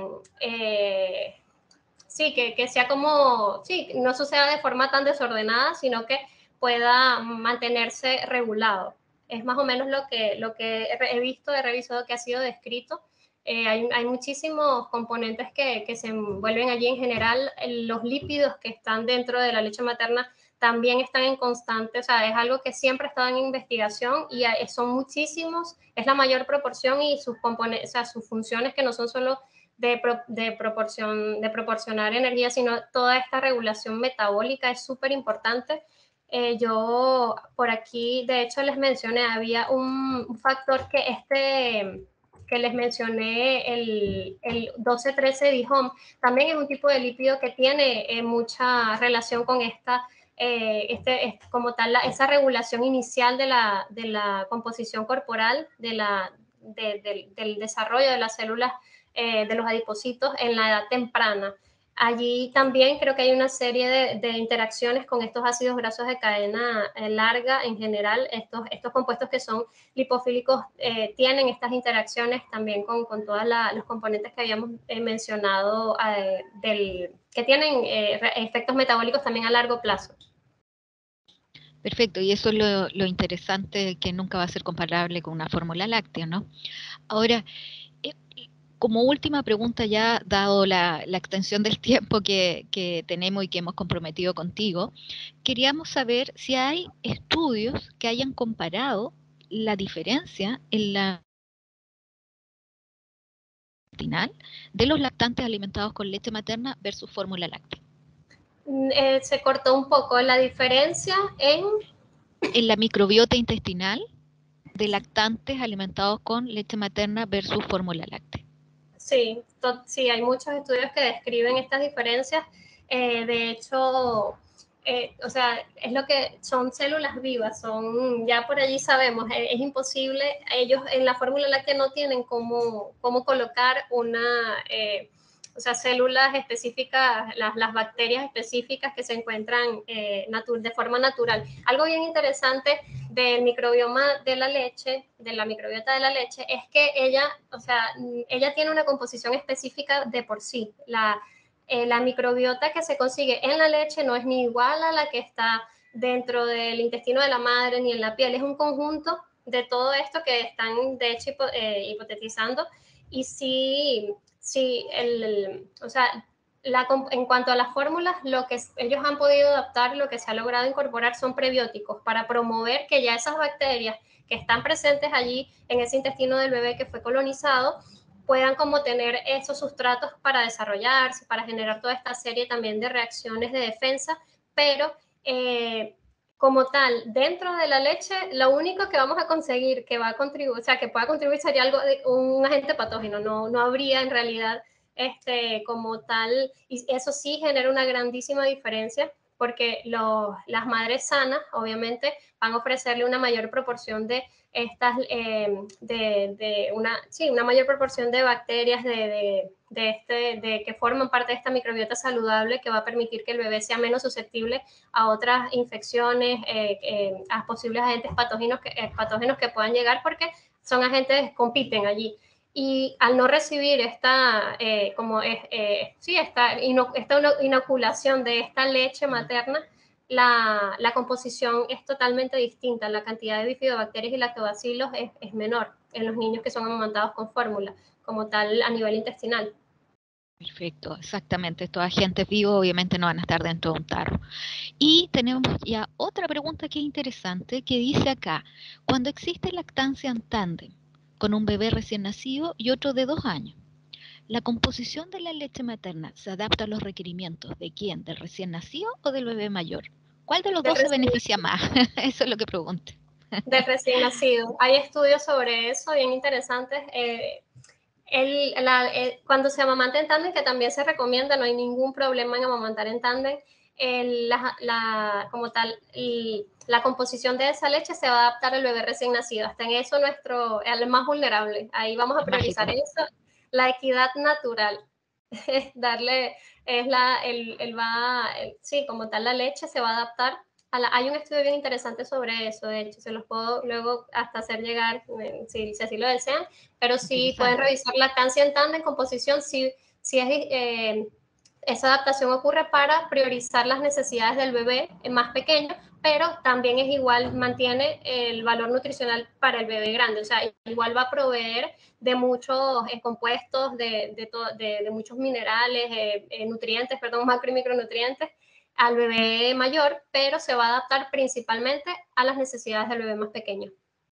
eh, sí, que, que sea como, sí, no suceda de forma tan desordenada, sino que pueda mantenerse regulado. Es más o menos lo que, lo que he visto, he revisado que ha sido descrito. Eh, hay, hay muchísimos componentes que, que se envuelven allí. En general, los lípidos que están dentro de la leche materna también están en constante, o sea, es algo que siempre está en investigación, y son muchísimos, es la mayor proporción, y sus componentes, o sea, sus funciones, que no son solo de, pro, de, proporción, de proporcionar energía, sino toda esta regulación metabólica es súper importante. Eh, yo por aquí, de hecho, les mencioné, había un, un factor que este que les mencioné, el, el doce trece D HOME, también es un tipo de lípido que tiene eh, mucha relación con esta, eh, este, este, como tal, la, esa regulación inicial de la, de la composición corporal, de la, de, de, del desarrollo de las células eh, de los adipocitos en la edad temprana. Allí también creo que hay una serie de, de interacciones con estos ácidos grasos de cadena eh, larga. En general, estos, estos compuestos que son lipofílicos eh, tienen estas interacciones también con, con todos los componentes que habíamos eh, mencionado, eh, del, que tienen eh, efectos metabólicos también a largo plazo. Perfecto, y eso es lo, lo interesante, que nunca va a ser comparable con una fórmula láctea, ¿no? Ahora, como última pregunta, ya dado la, la extensión del tiempo que, que tenemos y que hemos comprometido contigo, queríamos saber si hay estudios que hayan comparado la diferencia en la de los lactantes alimentados con leche materna versus fórmula láctea. Eh, se cortó un poco la diferencia en... en la microbiota intestinal de lactantes alimentados con leche materna versus fórmula láctea. Sí, sí, hay muchos estudios que describen estas diferencias. Eh, de hecho, eh, o sea, es lo que son células vivas, son, ya por allí sabemos, es, es imposible, ellos en la fórmula láctea no tienen cómo, cómo colocar una, eh, o sea, células específicas, las, las bacterias específicas que se encuentran eh, de forma natural. Algo bien interesante del microbioma de la leche, de la microbiota de la leche, es que ella, o sea, ella tiene una composición específica de por sí. La, eh, la microbiota que se consigue en la leche no es ni igual a la que está dentro del intestino de la madre ni en la piel, es un conjunto de todo esto que están de hecho hipo, eh, hipotetizando. Y sí, sí el, el, o sea, la, en cuanto a las fórmulas, lo que ellos han podido adaptar, lo que se ha logrado incorporar son prebióticos para promover que ya esas bacterias que están presentes allí en ese intestino del bebé que fue colonizado puedan como tener esos sustratos para desarrollarse, para generar toda esta serie también de reacciones de defensa, pero eh, como tal, dentro de la leche, lo único que vamos a conseguir que va a contribuir, o sea, que pueda contribuir sería algo de un agente patógeno, no, no habría en realidad este, como tal, y eso sí genera una grandísima diferencia, porque lo, las madres sanas, obviamente, van a ofrecerle una mayor proporción de estas, eh, de, de una, sí, una mayor proporción de bacterias de, de, de, este, de que forman parte de esta microbiota saludable que va a permitir que el bebé sea menos susceptible a otras infecciones, eh, eh, a posibles agentes patógenos que, eh, patógenos que puedan llegar, porque son agentes que compiten allí. Y al no recibir esta, eh, como es, eh, sí, esta, ino, esta inoculación de esta leche materna, la, la composición es totalmente distinta. La cantidad de bifidobacterias y lactobacilos es, es menor en los niños que son amamantados con fórmula, como tal a nivel intestinal. Perfecto, exactamente. Estos agentes vivos obviamente no van a estar dentro de un tarro. Y tenemos ya otra pregunta que es interesante, que dice acá, cuando existe lactancia en tándem con un bebé recién nacido y otro de dos años, ¿la composición de la leche materna se adapta a los requerimientos de quién? ¿Del recién nacido o del bebé mayor? ¿Cuál de los dos se beneficia más? Eso es lo que pregunto. Del recién nacido. Hay estudios sobre eso bien interesantes. Eh, el, la, el, cuando se amamanta en tándem, que también se recomienda, no hay ningún problema en amamantar en tándem, el, la, la, como tal, el, la composición de esa leche se va a adaptar al bebé recién nacido. Hasta en eso nuestro, el más vulnerable. Ahí vamos a priorizar eso. La equidad natural. Darle, es la, el, el va, el, sí, como tal la leche se va a adaptar. A la, hay un estudio bien interesante sobre eso, de hecho, se los puedo luego hasta hacer llegar, eh, si, si así lo desean, pero sí pueden revisar lactancia en tándem, composición, si, si es, eh, esa adaptación ocurre para priorizar las necesidades del bebé más pequeño, pero también es igual, mantiene el valor nutricional para el bebé grande, o sea, igual va a proveer de muchos eh, compuestos, de, de, to, de, de muchos minerales, eh, eh, nutrientes, perdón, macro y micronutrientes al bebé mayor, pero se va a adaptar principalmente a las necesidades del bebé más pequeño.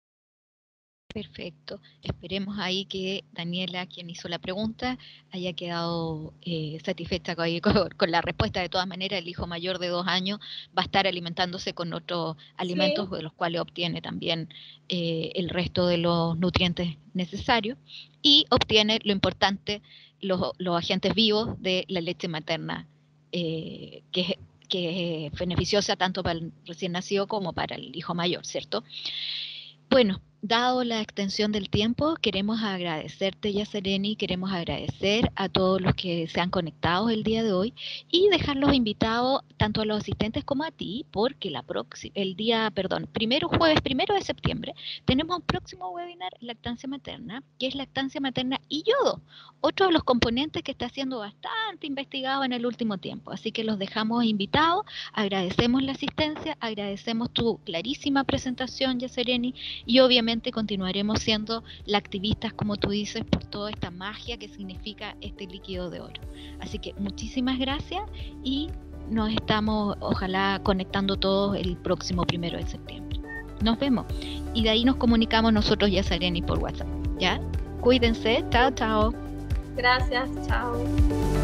Perfecto. Esperemos ahí que Daniela, quien hizo la pregunta, haya quedado eh, satisfecha con, con, con la respuesta. De todas maneras, el hijo mayor de dos años va a estar alimentándose con otros alimentos, sí, de los cuales obtiene también eh, el resto de los nutrientes necesarios y obtiene, lo importante, los, los agentes vivos de la leche materna, eh, que es que es beneficiosa tanto para el recién nacido como para el hijo mayor, ¿cierto? Bueno, dado la extensión del tiempo, queremos agradecerte, Yasereni, queremos agradecer a todos los que se han conectado el día de hoy y dejarlos invitados tanto a los asistentes como a ti, porque la próxima, el día, perdón, primero jueves primero de septiembre, tenemos un próximo webinar, lactancia materna, que es lactancia materna y yodo, otro de los componentes que está siendo bastante investigado en el último tiempo. Así que los dejamos invitados, agradecemos la asistencia, agradecemos tu clarísima presentación, Yasereni, y obviamente continuaremos siendo lactivistas, como tú dices, por toda esta magia que significa este líquido de oro. Así que muchísimas gracias y nos estamos, ojalá, conectando todos el próximo primero de septiembre. Nos vemos. Y de ahí nos comunicamos nosotros, Yasereni, por WhatsApp. ¿Ya? Cuídense. Chao, chao. Gracias. Chao.